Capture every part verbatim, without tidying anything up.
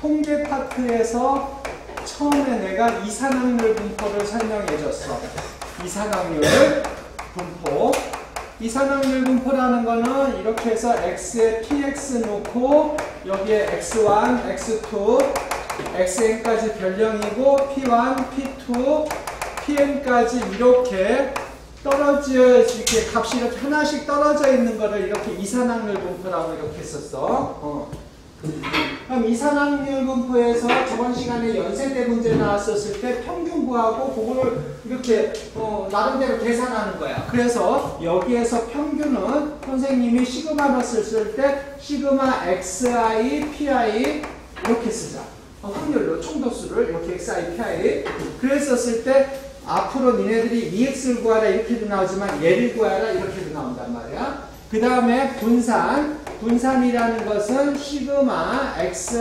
통계 파트에서 처음에 내가 이산확률 분포를 설명해 줬어. 이산확률 분포. 이산확률 분포라는 거는 이렇게 해서 x에 px 놓고 여기에 엑스 원, 엑스 투, xn까지 별령이고 피 원, 피 투, pn까지 이렇게 떨어져, 이렇게 값이 이렇게 하나씩 떨어져 있는 거를 이렇게 이산확률 분포라고 이렇게 했었어. 어. 그럼 이산확률 분포에서 저번 시간에 연세대 문제 나왔었을 때 평균 구하고 그거를 이렇게 어, 나름대로 계산하는 거야. 그래서 여기에서 평균은 선생님이 시그마로 썼을 때 시그마 xi, pi 이렇게 쓰자. 어, 확률로 총도수를 이렇게 xi, pi 그랬었을 때 앞으로 니네들이 이엑스를 구하라 이렇게도 나오지만 얘를 구하라 이렇게도 나온단 말이야. 그 다음에 분산. 분산이라는 것은 시그마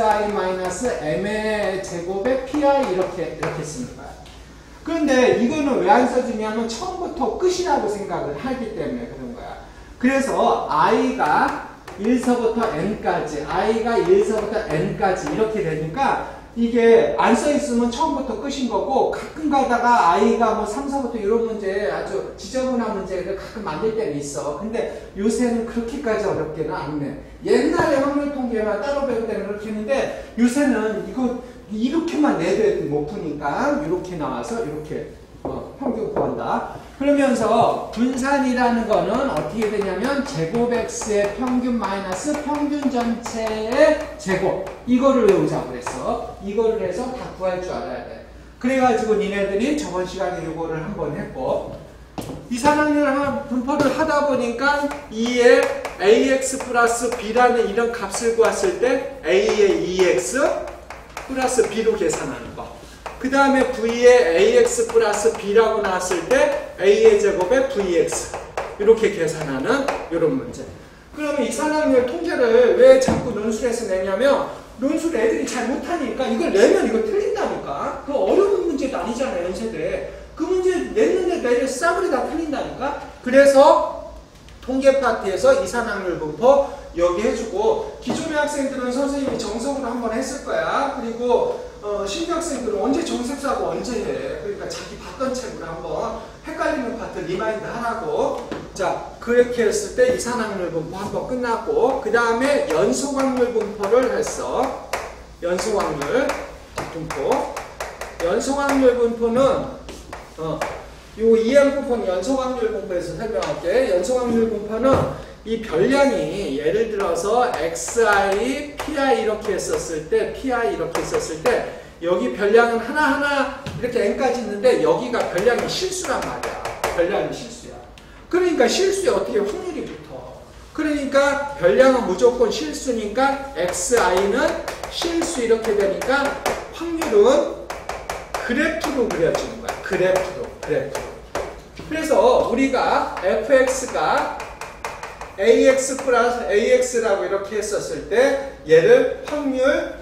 xi-m의 제곱에 pi 이렇게 이렇게 쓰는 거야. 그런데 이거는 왜 안 써주냐면 처음부터 끝이라고 생각을 하기 때문에 그런 거야. 그래서 i가 일서부터 n까지, i가 일서부터 n까지 이렇게 되니까 이게 안 써있으면 처음부터 끝인 거고 가끔 가다가 i가 뭐 삼서부터 이런 문제 아주 지저분한 문제를 가끔 만들 때는 있어. 근데 요새는 그렇게까지 어렵게는 안 내. 옛날에 확률 통계만 따로 배울 때는 그렇게 했는데 요새는 이거 이렇게만 내도 못 푸니까 이렇게 나와서 이렇게 어, 평균 구한다. 그러면서 분산이라는 거는 어떻게 되냐면 제곱 x의 평균 마이너스 평균 전체의 제곱 이거를 외우자고 그랬어. 이거를 해서 다 구할 줄 알아야 돼. 그래가지고 니네들이 저번 시간에 이거를 한번 했고 이산확률 분포를 하다 보니까 이에 ax 플러스 b라는 이런 값을 구했을 때 a의 이엑스 플러스 b로 계산하는 거. 그 다음에 v에 ax 플러스 b라고 나왔을 때 a의 제곱에 vx 이렇게 계산하는 이런 문제. 그러면 이산확률 통계를 왜 자꾸 논술에서 내냐면 논술 애들이 잘 못하니까 이걸 내면 이거 틀린다니까. 그 어려운 문제도 아니잖아요. 연세대. 그 문제 냈는데 내려 싸구리 다 틀린다니까. 그래서 통계 파트에서 이산확률 분포 여기 해주고 기존의 학생들은 선생님이 정석으로 한번 했을 거야. 그리고 어, 신규 학생들은 언제 정색하고 언제 해. 그러니까 자기 봤던 책으로 한번 헷갈리는 파트 리마인드 하라고. 자, 그렇게 했을 때 이산확률 분포 한번 끝났고 그 다음에 연속확률 분포를 했어. 연속확률 분포. 연속확률 분포는 어, 요 이행 부분 연속확률 분포에서 설명할게. 연속확률 분포는 이 별량이 예를 들어서 xi, pi 이렇게 했었을 때 pi 이렇게 했었을 때 여기 별량은 하나하나 이렇게 n까지 있는데 여기가 별량이 실수란 말이야. 별량이 실수야. 그러니까 실수에 어떻게 확률이 붙어. 그러니까 별량은 무조건 실수니까 xi는 실수 이렇게 되니까 확률은 그래프로 그려지는 거야. 그래프로. 그래프로. 그래서 우리가 fx가 ax 플러스 ax라고 이렇게 했었을 때 얘를 확률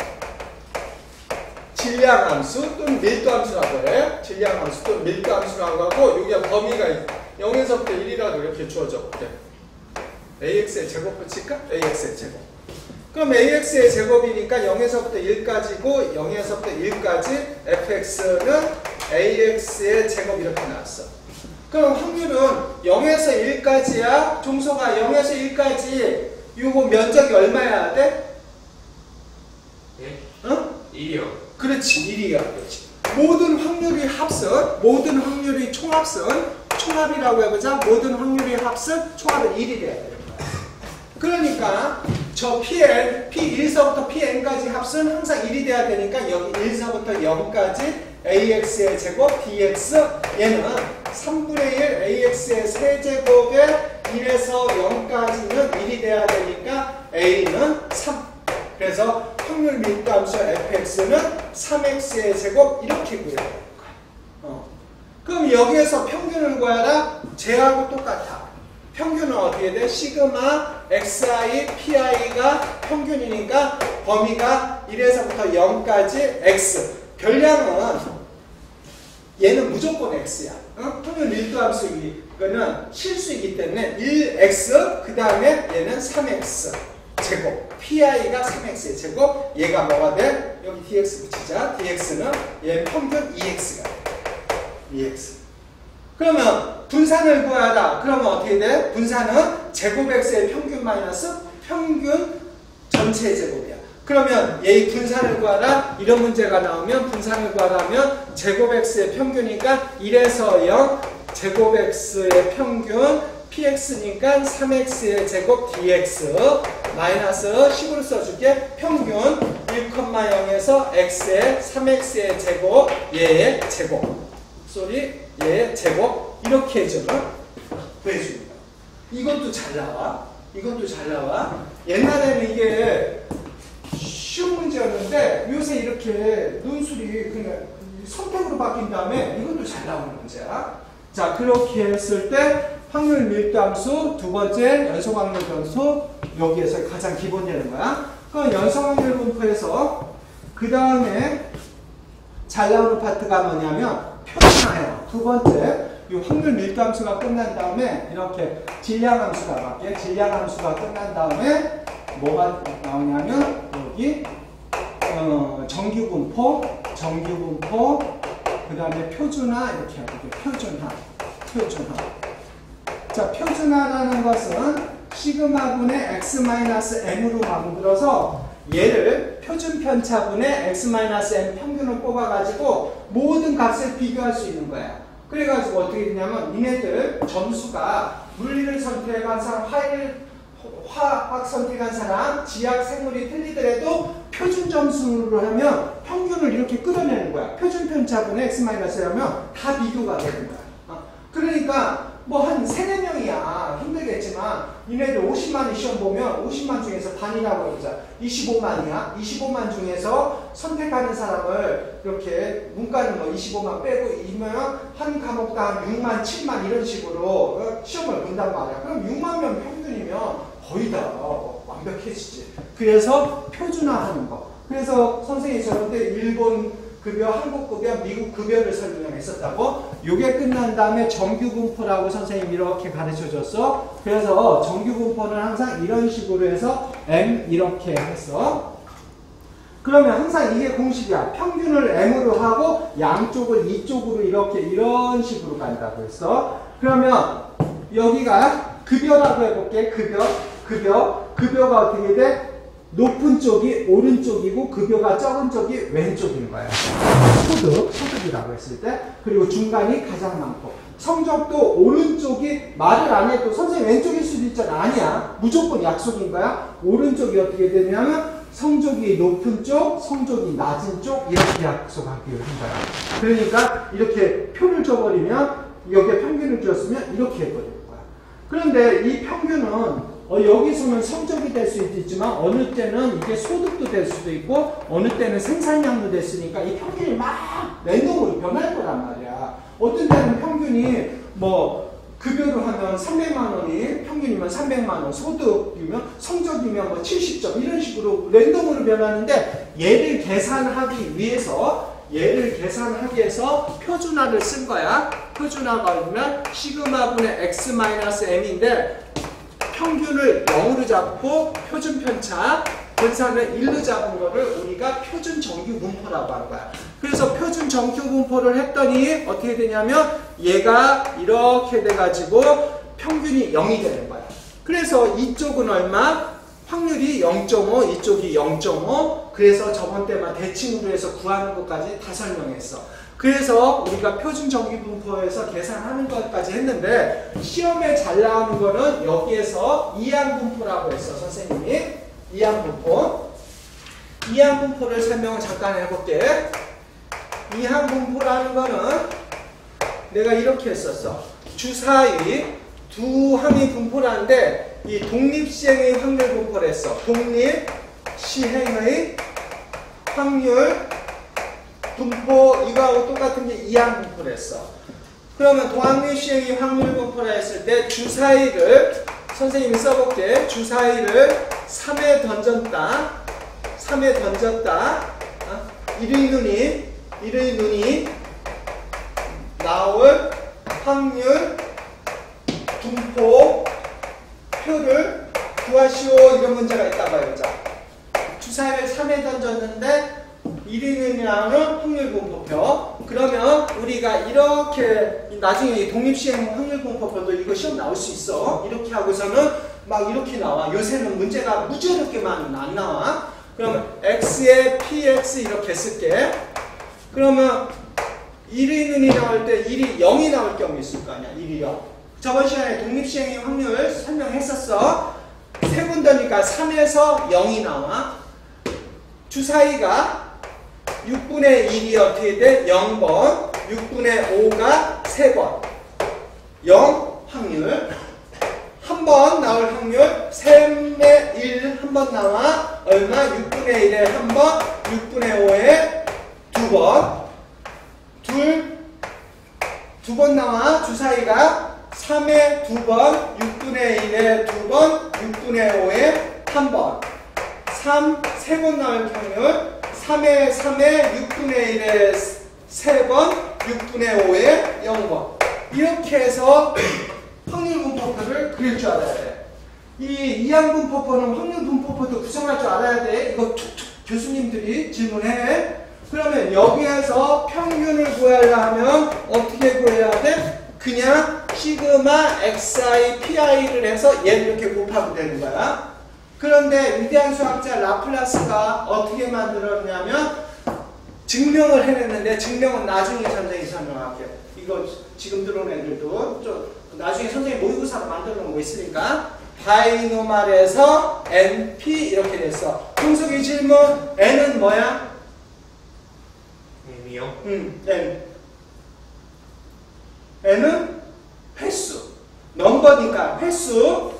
질량함수 또는 밀도함수라고 해. 질량함수 또는 밀도함수라고 하고 여기가 범위가 영에서부터 일이라도 이렇게 주어져 볼게. ax의 제곱 붙일까? ax의 제곱. 그럼 ax의 제곱이니까 영에서부터 일까지고 영에서부터 일까지 fx는 ax의 제곱 이렇게 나왔어. 그럼 확률은 영에서 일까지야. 종소가 영에서 일까지 이거 면적이 얼마여야 돼? 예? 응? 일이요. 그렇지. 일이야. 그렇지. 모든 확률의 합은 모든 확률의 총합은 총합이라고 해보자. 모든 확률의 합은 총합은 일이 돼야 되는 거야. 그러니까 저 pn, 피 일서부터 pn까지 합은 항상 일이 돼야 되니까 여기 일서부터 영까지 ax의 제곱 dx 얘는 삼분의 일 ax의 세제곱에 일에서 영까지는 일이 돼야 되니까 a는 삼. 그래서 확률 밀도함수 fx는 삼 엑스의 제곱 이렇게 구해야 되는 거야. 어. 그럼 여기에서 평균을 구하라. 쟤하고 똑같아. 평균은 어떻게 돼? 시그마 xi, pi가 평균이니까 범위가 일에서부터 영까지 x. 별량은 얘는 무조건 x야. 어? 확률 밀도함수 이거는 실수이기 때문에 일 엑스 그 다음에 얘는 삼 엑스. 자, 제곱. 피아이가 삼 엑스의 제곱. 얘가 뭐가 돼? 여기 dx 붙이자. dx는 얘 평균 이 엑스가 돼. 이 엑스. 그러면 분산을 구하라. 그러면 어떻게 돼? 분산은 제곱 x의 평균 마이너스 평균 전체 제곱이야. 그러면 얘의 분산을 구하라. 이런 문제가 나오면 분산을 구하라면 제곱 x의 평균이니까 일에서 영, 제곱 x의 평균 px니까 삼 엑스의 제곱 dx 마이너스 십으로 써줄게. 평균 일, 영에서 x의 삼 엑스의 제곱 얘의 제곱 쏘리 얘의 제곱 이렇게 해주면 구해줍니다. 이것도 잘 나와. 이것도 잘 나와. 옛날에는 이게 쉬운 문제였는데 요새 이렇게 논술이 그냥 선택으로 바뀐 다음에 이것도 잘 나오는 문제야. 자, 그렇게 했을 때 확률 밀도함수 두 번째 연속 확률 변수 여기에서 가장 기본 되는 거야. 그럼 연속 확률 분포에서 그 다음에 잘 나오는 파트가 뭐냐면 표준화예요. 두 번째 이 확률 밀도함수가 끝난 다음에 이렇게 질량함수가 나갈게. 질량함수가 끝난 다음에 뭐가 나오냐면 여기 어, 정규분포, 정규분포, 그 다음에 표준화 이렇게 하고 표준화, 표준화. 자, 표준화라는 것은 시그마분의 x-m으로 만들어서 얘를 표준 편차분의 x-m 평균을 뽑아가지고 모든 값을 비교할 수 있는 거야. 그래가지고 어떻게 되냐면 니네들 점수가 물리를 선택한 사람, 화일, 화학 선택한 사람, 지학, 생물이 틀리더라도 표준 점수로 하면 평균을 이렇게 끌어내는 거야. 표준 편차분의 x-라면 다 비교가 되는 거야. 어? 그러니까 뭐 한 세네 명이야. 힘들겠지만 니네들 오십만이 시험 보면 오십만 중에서 반이라고 해보자. 이십오만이야. 이십오만 중에서 선택하는 사람을 이렇게 문과는 뭐 이십오만 빼고 이면 한 과목당 육만, 칠만 이런 식으로 시험을 본단 말이야. 그럼 육만 명 평균이면 거의 다 완벽해지지. 그래서 표준화하는 거. 그래서 선생님이 저런데 일본 급여, 한국 급여, 미국 급여를 설명했었다고. 요게 끝난 다음에 정규분포라고 선생님이 이렇게 가르쳐줬어. 그래서 정규분포는 항상 이런 식으로 해서 M 이렇게 했어. 그러면 항상 이게 공식이야. 평균을 M으로 하고 양쪽을 이쪽으로 이렇게 이런 식으로 간다고 했어. 그러면 여기가 급여라고 해볼게. 급여, 급여, 급여가 어떻게 돼? 높은 쪽이 오른쪽이고 급여가 적은 쪽이 왼쪽인 거야. 소득, 소득이라고 했을 때. 그리고 중간이 가장 많고. 성적도 오른쪽이 말을 안 해도 선생님 왼쪽일 수도 있잖아. 아니야. 무조건 약속인 거야. 오른쪽이 어떻게 되냐면 성적이 높은 쪽, 성적이 낮은 쪽 이렇게 약속하기로 한 거야. 그러니까 이렇게 표를 줘버리면 여기에 평균을 줬으면 이렇게 해버리는 거야. 그런데 이 평균은 어, 여기서는 성적이 될 수도 있지만 어느 때는 이게 소득도 될 수도 있고 어느 때는 생산량도 됐으니까 이 평균이 막 랜덤으로 변할 거란 말이야. 어떤 때는 평균이 뭐 급여로 하면 삼백만 원이 평균이면 삼백만 원, 소득이면 성적이면 뭐 칠십 점 이런 식으로 랜덤으로 변하는데 얘를 계산하기 위해서 얘를 계산하기 위해서 표준화를 쓴 거야. 표준화가 그러면 시그마분의 x-m인데 평균을 영으로 잡고 표준 편차, 분산을 일로 잡은 거를 우리가 표준 정규 분포라고 하는 거야. 그래서 표준 정규 분포를 했더니 어떻게 되냐면 얘가 이렇게 돼가지고 평균이 영이 되는 거야. 그래서 이쪽은 얼마? 확률이 영 점 오, 이쪽이 영 점 오. 그래서 저번 때만 대칭으로 해서 구하는 것까지 다 설명했어. 그래서 우리가 표준 정규 분포에서 계산하는 것까지 했는데 시험에 잘 나오는 거는 여기에서 이항 분포라고 했어. 선생님이 이항 분포. 이항 분포를 설명을 잠깐 해볼게. 이항 분포라는 거는 내가 이렇게 했었어. 주사위 두 항이 분포라는데 이 독립시행의 확률 분포를 했어. 독립시행의 확률 분포 이거하고 똑같은 게 이항 분포를 했어. 그러면 동학립시행의 확률 분포라 했을 때 주사위를 선생님이 써볼게. 주사위를 삼에 던졌다. 삼에 던졌다. 어? 일의 눈이 일의 눈이 나올 확률 분포 표를 구하시오 이런 문제가 있다 봐요. 자, 주사위를 삼에 던졌는데 일 위는 확률분포표. 그러면 우리가 이렇게 나중에 독립시행 확률분포표도 이거 시험 나올 수 있어. 이렇게 하고서는 막 이렇게 나와. 요새는 문제가 무지하게 많이 안 나와. 그러면 x에 px 이렇게 쓸게. 그러면 일 위는 이 나올 때 일이 영이 나올 경우 있을 거 아니야. 일이 영. 저번 시간에 독립시행의 확률 설명했었어. 세 번 더니까 삼에서 영이 나와. 주사위가 육분의 일이 어떻게 돼? 영 번. 육분의 오가 세 번. 영 확률. 한 번 나올 확률 삼의 일 한 번 나와. 얼마? 육분의 일에 한 번. 육분의 오에 두 번. 둘. 두 번 나와. 주사위가 삼에 두 번. 육분의 일에 두 번. 육분의 오에 한 번. 삼. 세 번 나올 확률 삼에 삼에 육분의 일에 세 번, 육분의 오에 영 번. 이렇게 해서 확률분포표를 그릴 줄 알아야 돼. 이 이항분포표는 확률분포표도 구성할 줄 알아야 돼. 이거 툭툭 교수님들이 질문해. 그러면 여기에서 평균을 구하려 하면 어떻게 구해야 돼? 그냥 시그마 xi pi를 해서 얘를 이렇게 곱하면 되는 거야. 그런데 위대한 수학자 라플라스가 어떻게 만들었냐면 증명을 해냈는데 증명은 나중에 선생님이 설명할게요. 이거 지금 들어온 애들도 좀 나중에 선생님 모의고사로 만들어 놓은 거 있으니까 바이노말에서 엔피 이렇게 됐어. 종석이 질문 n은 뭐야? n이요? 응, n. n은 횟수. 넘버니까 횟수.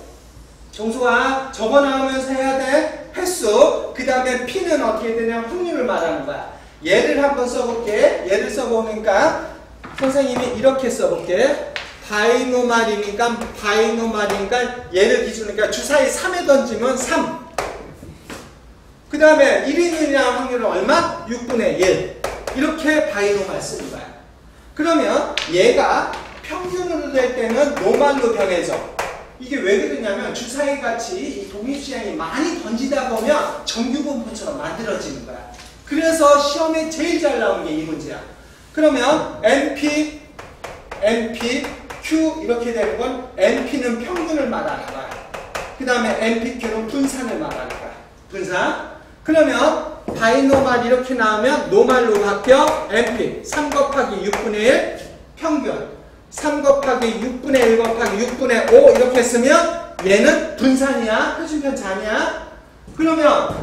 정수가 적어 나오면서 해야 돼. 횟수. 그 다음에 P는 어떻게 되냐? 확률을 말하는 거야. 얘를 한번 써볼게. 얘를 써보니까 선생님이 이렇게 써볼게. 바이노말이니까 바이노말이니까 얘를 기준으니까 주사위 삼에 던지면 삼. 그 다음에 일 인이라는 확률은 얼마? 육분의 일. 이렇게 바이노말 쓰는 거야. 그러면 얘가 평균으로 될 때는 노말로 변해져. 이게 왜 그러냐면 주사위 같이 이 독립시행이 많이 던지다 보면 정규분포처럼 만들어지는 거야. 그래서 시험에 제일 잘 나오는 게 이 문제야. 그러면 엔피, 엔피, Q 이렇게 되는 건 엔피는 평균을 말하는 거야. 그 다음에 엔피큐는 분산을 말하는 거야. 분산. 그러면 바이노말 이렇게 나오면 노말로 바뀌어. 엔피 삼 곱하기 육분의 일 평균. 삼 곱하기 육분의 일 곱하기 육분의 오 이렇게 쓰면 얘는 분산이야. 표준편 잔이야. 그러면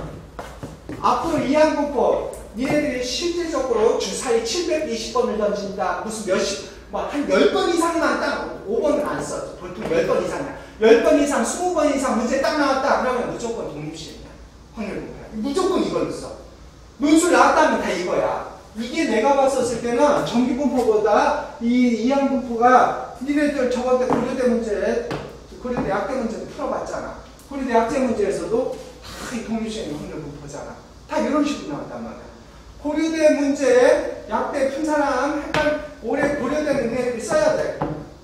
앞으로 이항분포 얘네들이 실질적으로 주사위 칠백이십 번을 던진다. 무슨 몇십 뭐 한 십 번 이상만 딱 오 번은 안 써. 보통 십 번 이상이야. 십 번 이상, 이십 번 이상 문제 딱 나왔다. 그러면 무조건 독립시행이야. 확률분포야. 무조건 이걸로 써. 논술 나왔다면 다 이거야. 이게 내가 봤었을 때는 정규분포보다 이 이항분포가 니네들 저번 때 고려대 문제, 고려대 약대 문제도 풀어봤잖아. 고려대 약대 문제에서도 다 이 독립시행 확률분포잖아. 다 이런 식으로 나왔단 말이야. 고려대 문제 약대 푼 사람 헷갈려. 올해 고려대 문제를 써야 돼.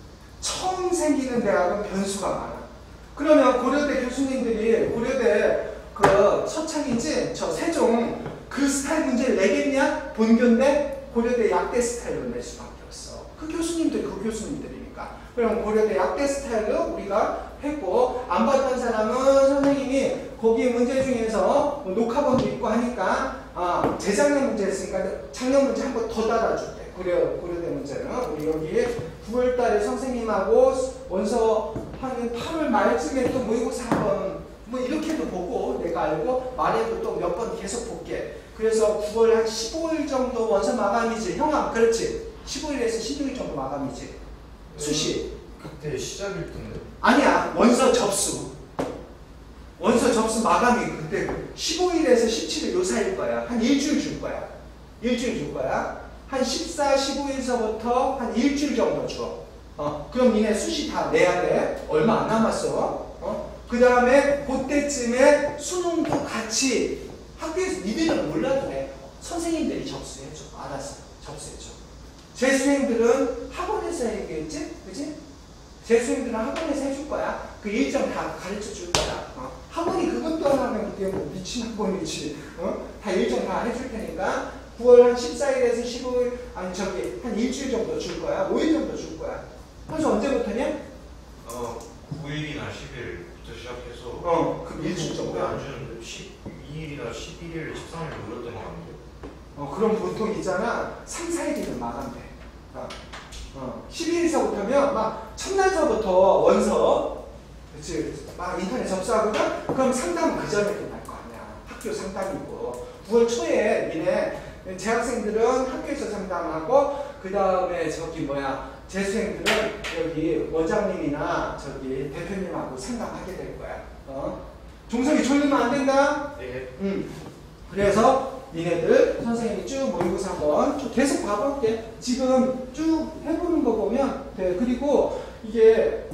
처음 생기는 대학은 변수가 많아. 그러면 고려대 교수님들이 고려대 그 서창이지 저 세종 그 스타일 문제를 내겠냐? 본교인데 고려대 약대 스타일로 낼 수밖에 없어. 그 교수님들이 그 교수님들이니까. 그럼 고려대 약대 스타일로 우리가 했고 안 봤던 사람은 선생님이 거기 문제 중에서 녹화본도 있고 하니까 아, 재작년 문제 했으니까 작년 문제 한 번 더 달아줄게. 고려, 고려대 문제는 우리 여기 구월 달에 선생님하고 원서 한 팔월 말쯤에 또 모의고사 한번 뭐 이렇게도 보고 내가 알고 말해도 또 몇 번 계속 볼게. 그래서 구월 한 십오 일 정도 원서 마감이지. 형아 그렇지? 십오 일에서 십육 일 정도 마감이지. 수시. 그때 시작일 텐데. 아니야. 원서 접수. 원서 접수 마감이 그때 십오 일에서 십칠 일 요 사이일 거야. 한 일주일 줄 거야. 일주일 줄 거야. 한 십사, 십오 일서부터 한 일주일 정도 줘. 어, 그럼 니네 수시 다 내야 돼. 얼마 안 남았어. 어? 그 다음에 그때쯤에 수능도 같이 학교에서 니들은 몰라도 돼. 선생님들이 접수해줘. 알았어. 접수해줘. 재수생들은 학원에서 얘기했지? 그치? 재수생들은 학원에서 해줄 거야. 그 일정 다 가르쳐 줄 거야. 어? 학원이 그것도 안 하면 그게 뭐 미친 학원이지. 어? 다 일정 다 해줄 테니까 구월 한 십사일에서 십오일, 아니 저기 한 일주일 정도 줄 거야. 오일 정도 줄 거야. 그래서 언제부터냐? 어, 구일이나 십일부터 시작해서 어, 그 일주일 정도. 왜안 주는데 십이일이나 십일일, 십삼일 이랬던 거 아니에요? 어, 그럼 보통 있잖아. 삼, 사일이면 마감돼. 어. 어. 십이일서부터면 막 첫날서부터 원서, 그치, 막 인터넷 접수하거든? 그럼 상담은 그 전에 끝날 거 아니야. 학교 상담이고. 구월 초에 니네 재학생들은 학교에서 상담하고, 그 다음에 저기 뭐야, 재수생들은 여기 원장님이나 저기 대표님하고 상담하게 될 거야. 어? 종석이 졸리면 안 된다? 네. 응. 그래서 니네들 선생님이 쭉 모의고사 한번 쭉 계속 봐볼게. 지금 쭉 해보는 거 보면 돼. 그리고 이게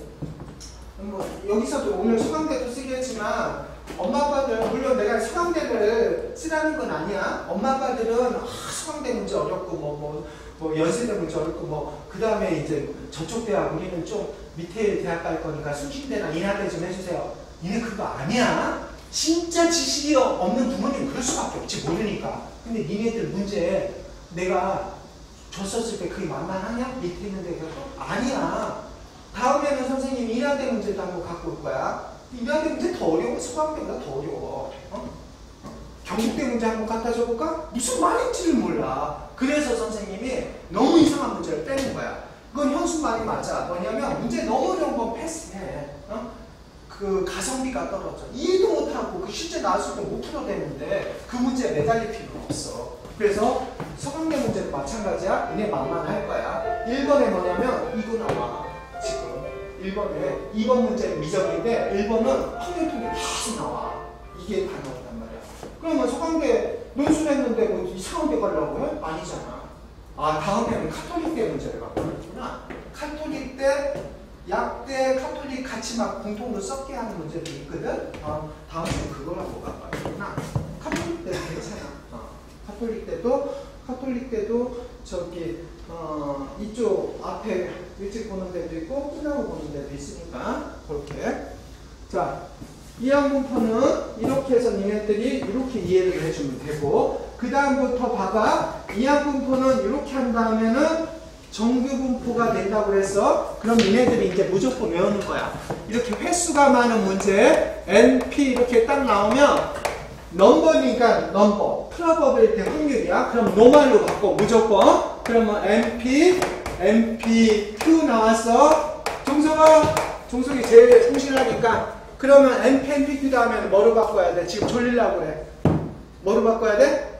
뭐 여기서도 오늘 수강대도 쓰겠지만 엄마 아빠들 물론 내가 수강대를 쓰라는 건 아니야. 엄마 아빠들은 아, 수강대 문제 어렵고 뭐 뭐 뭐 연세대 문제 어렵고 뭐 그 다음에 이제 저쪽 대학 우리는 좀 밑에 대학 갈 거니까 순신대나 인하대 좀 해주세요. 니네 그거 아니야. 진짜 지식이 없는 부모님 그럴 수밖에 없지 모르니까. 근데 니네들 문제 내가 줬었을 때 그게 만만하냐? 밑에 있는 데가 또 아니야. 다음에는 선생님이 인하대 문제도 한번 갖고 올 거야. 인하대 문제 더 어려워. 수학대보다 더 어려워. 어? 경북대 문제 한번 갖다 줘볼까? 무슨 말인지를 몰라. 그래서 선생님이 너무 이상한 문제를 빼는 거야. 그건 현수 말이 맞아. 뭐냐면 문제 너무 어려운 건 패스해. 어? 그 가성비가 떨어져. 이해도 못하고 그 실제 나왔을 때 못 풀어대는데 그 문제에 매달릴 필요는 없어. 그래서 서강대 문제도 마찬가지야. 얘네 만만할 거야. 일 번에 뭐냐면 이거 나와. 지금 일 번에 이 번 문제는 미적인데 일 번은 확률 통계 계속 나와. 이게 다 나온단 말이야. 그러면 서강대 논술 했는데 뭐 이상한 데 가려고 해? 아니잖아. 아 다음에는 카톨릭대 문제를 갖고 있구나. 카톨릭대 약대 카톨릭 같이 막 공통으로 섞게 하는 문제도 있거든. 어, 다음 주에 그걸 하고 가봐야겠구나. 카톨릭 때도 괜찮아. 어, 카톨릭 때도 카톨릭 때도 저기 어, 이쪽 앞에 일찍 보는 데도 있고 끝나고 보는 데도 있으니까 그렇게. 자, 이항분포는 이렇게 해서 니네들이 이렇게 이해를 해주면 되고 그 다음부터 봐봐. 이항분포는 이렇게 한 다음에는 정규분포가 된다고 그랬어. 그럼 니네들이 이제 무조건 외우는 거야. 이렇게 횟수가 많은 문제 엔피 이렇게 딱 나오면 넘버니까 넘버 프로버빌리티 확률이야. 그럼 노말로 바꿔 무조건. 그러면 엔피 엔피큐 나왔어. 종석아 종석이 제일 성실하니까 그러면 엔피 엔피큐 다음에는 뭐로 바꿔야 돼? 지금 졸리려고 그래. 뭐로 바꿔야 돼?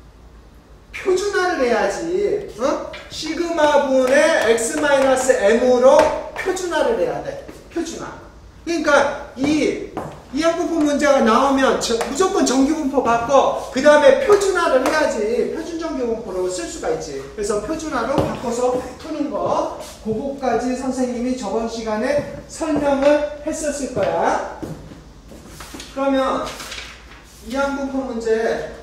표준화를 해야지. 어? 시그마분의 x-m으로 표준화를 해야 돼. 표준화. 그러니까 이 이항분포 문제가 나오면 저, 무조건 정규분포 바꿔. 그 다음에 표준화를 해야지. 표준정규분포로 쓸 수가 있지. 그래서 표준화로 바꿔서 푸는 거. 그거까지 선생님이 저번 시간에 설명을 했었을 거야. 그러면 이항분포 문제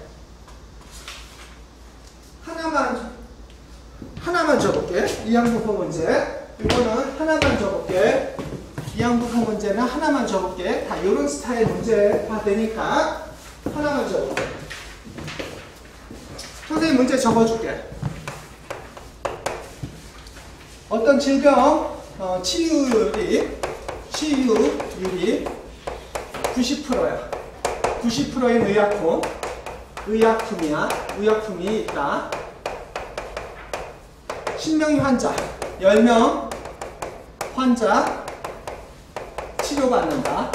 하나만 하나만 줘볼게. 이항분포 문제 이거는 하나만 줘볼게. 이항분포 문제는 하나만 줘볼게. 다 이런 스타일 문제가 되니까 하나만 줘볼게. 선생님 문제 적어줄게. 어떤 질병 어, 치유율이 치유율이 구십 퍼센트야. 구십 퍼센트인 의약품 의약품이야. 의약품이 있다. 십 명의 환자, 십 명 환자 치료받는다.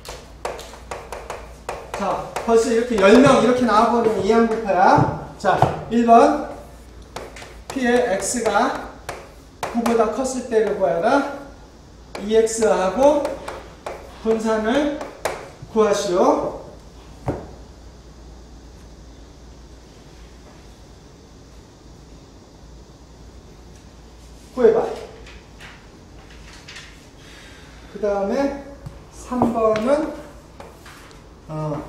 자, 벌써 이렇게 십 명 이렇게 나와버리면 이항분포야. 자, 일 번 P의 X가 구보다 컸을 때를 구하라. 이엑스하고 분산을 구하시오. 구해봐. 그 다음에 삼 번은 어,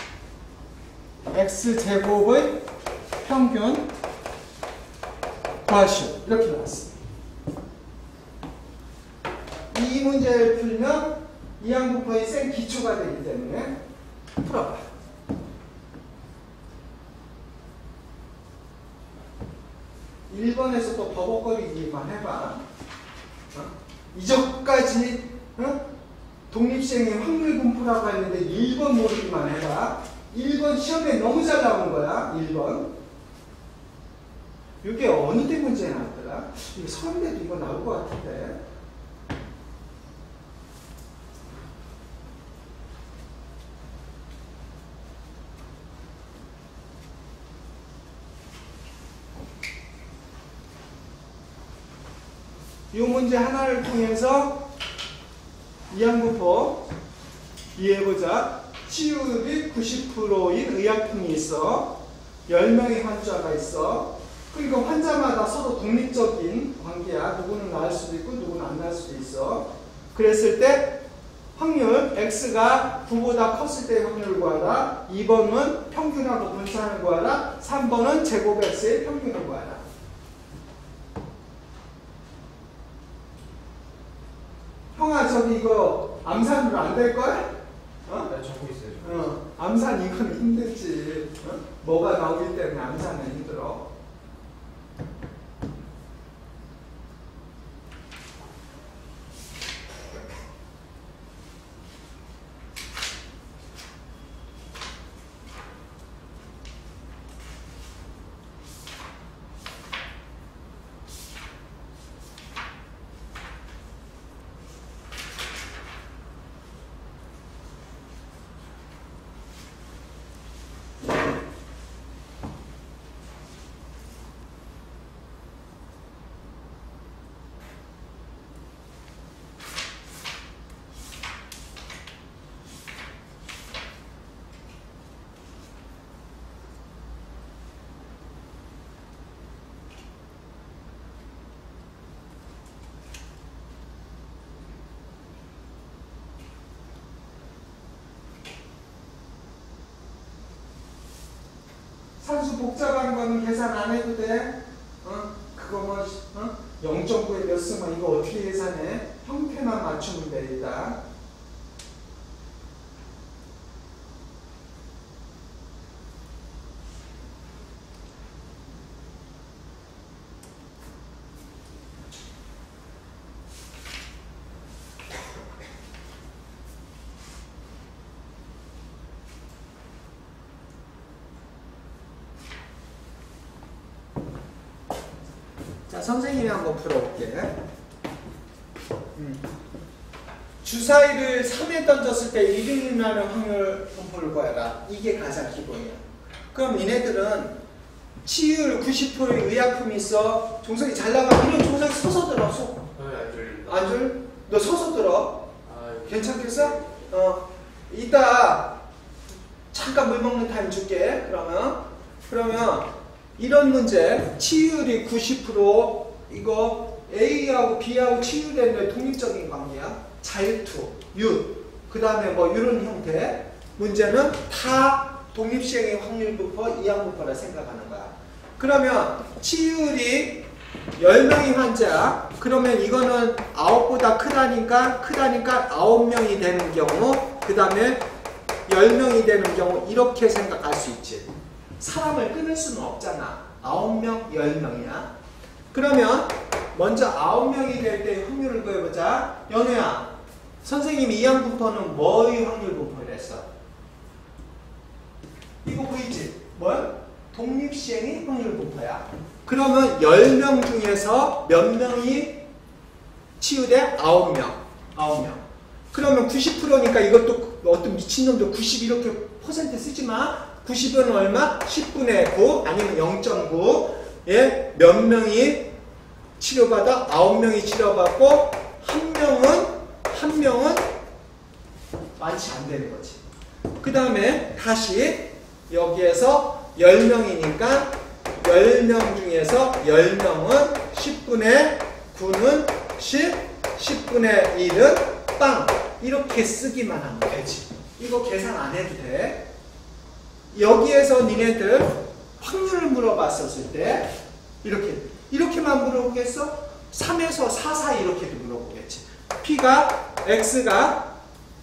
x제곱의 평균 구하시오. 이렇게 나왔어. 이 문제를 풀면 이항분포의 센 기초가 되기 때문에 풀어봐. 일 번에서 또 버벅거리기만 해봐. 어? 이전까지 어? 독립시행의 확률 분포라고 했는데 일 번 모르기만 해봐. 일 번 시험에 너무 잘 나오는 거야. 일 번. 이게 어느 때 문제 나왔더라? 이거 서울대도 이거 나올 것 같은데. 이 문제 하나를 통해서 이항분포 이해해보자. 치율이 구십 퍼센트인 의약품이 있어. 열 명의 환자가 있어. 그러니까 환자마다 서로 독립적인 관계야. 누구는 나을 수도 있고 누구는 안 나을 수도 있어. 그랬을 때 확률 X가 구보다 컸을 때의 확률을 구하라. 이 번은 평균하고 분산을 구하라. 삼 번은 제곱 X의 평균을 구하라. 형아 저기 이거 암산으로 안 될걸? 어? 네, 적고 있어요. 어, 암산 이거는 힘들지. 어? 뭐가 나오기 때문에 암산은 힘들어. 산수 복잡한 거는 계산 안 해도 돼. 어? 그거 뭐, 어? 영 점 구에 몇 쓰면 이거 어떻게 계산해? 형태만 맞추면 돼, 일단. 자, 선생님이 한번 풀어볼게. 음. 주사위를 삼에 던졌을 때 일 등 나는 확률 분포를 구해라. 이게 가장 기본이야. 그럼 니네들은 치율 구십 퍼센트의 의약품이 있어. 종석이 잘 나가. 이런 종석이 서서 들어. 소. 네, 안 들립니다. 안 줄? 너 서서 들어. 아, 괜찮겠어? 어. 이따 잠깐 물 먹는 타임 줄게. 그러면 그러면 이런 문제, 치율이 구십 퍼센트, 이거 A하고 B하고 치율되는 독립적인 관계야. 자유투, 유, 그 다음에 뭐 이런 형태. 문제는 다 독립시행의 확률 분포, 이항분포라 생각하는 거야. 그러면 치율이 열 명의 환자, 그러면 이거는 아홉보다 크다니까, 크다니까 아홉 명이 되는 경우, 그 다음에 열 명이 되는 경우, 이렇게 생각할 수 있지. 사람을 끊을 수는 없잖아. 아홉 명, 열 명이야. 그러면 먼저 아홉 명이 될 때의 확률을 구해보자. 연우야, 선생님이 이항분포는 뭐의 확률 분포를 했어? 이거 보이지? 뭐야? 독립시행의 확률 분포야. 그러면 열 명 중에서 몇 명이 치유돼? 아홉 명. 아홉 명. 그러면 구십 퍼센트니까 이것도 어떤 미친놈도 구십 이렇게 퍼센트 쓰지 마. 구십은 얼마? 십분의 구 아니면 영 점 구. 예, 몇 명이 치료받아? 아홉 명이 치료받고 한 명은 한 명은 많지 안 되는 거지. 그 다음에 다시 여기에서 열 명이니까 열 명 중에서 열 명은 십분의 구는 십, 십분의 일은 빵. 이렇게 쓰기만 하면 되지. 이거 계산 안 해도 돼. 여기에서 니네들 확률을 물어봤었을 때 이렇게 이렇게만 물어보겠어? 삼에서 사 사이 이렇게도 물어보겠지. P가 X가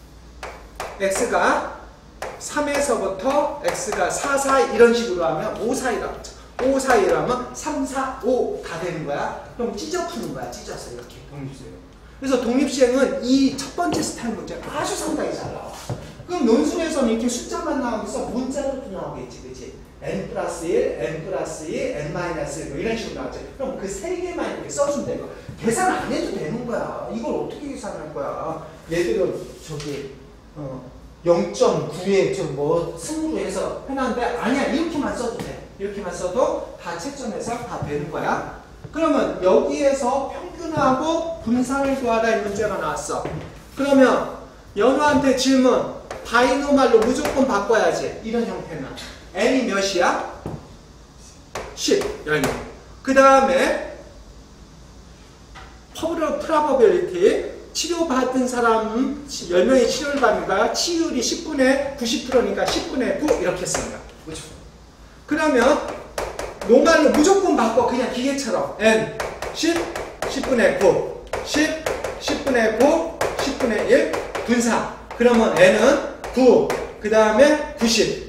x가 삼에서부터 x가 사, 사 이런 식으로 하면 오 사이라고 하죠. 오 사이로 하면 삼, 사, 오 다 되는 거야. 그럼 찢어 푸는 거야. 찢어서 이렇게 독립수행. 그래서 독립수행은 이 첫 번째 스타일 문제가 아주 상당히 잘 나와. 그럼 논술에서는 이렇게 숫자만 나오면서 문자로도 나오겠지, 그치? n 플러스 일, n 플러스 이, n 마이너스 일 뭐 이런 식으로 나왔지. 그럼 그 세 개만 이렇게 써주면 되고 계산 안 해도 되는 거야. 이걸 어떻게 계산할 거야? 얘들은 저기 어, 영 점 구에 좀 뭐 승으로 해서 해놨는데 아니야, 이렇게만 써도 돼. 이렇게만 써도 다 채점해서 다 되는 거야. 그러면 여기에서 평균하고 분산을 구하라 이 문제가 나왔어. 그러면 연우한테 질문, 바이노말로 무조건 바꿔야지. 이런 형태는 n이 몇이야? 십, 열 명. 그 다음에 프라버빌리티, 치료받은 사람 열 명이 치료를 받으니까 치율이 십분의 구십 퍼센트니까 십분의 구 이렇게 쓰는 거야. 무조건. 그러면 노말로 무조건 바꿔. 그냥 기계처럼 n 십, 십분의 구, 십, 십분의 구, 십분의 일 분산. 그러면 n은 구, 그 다음에 구십.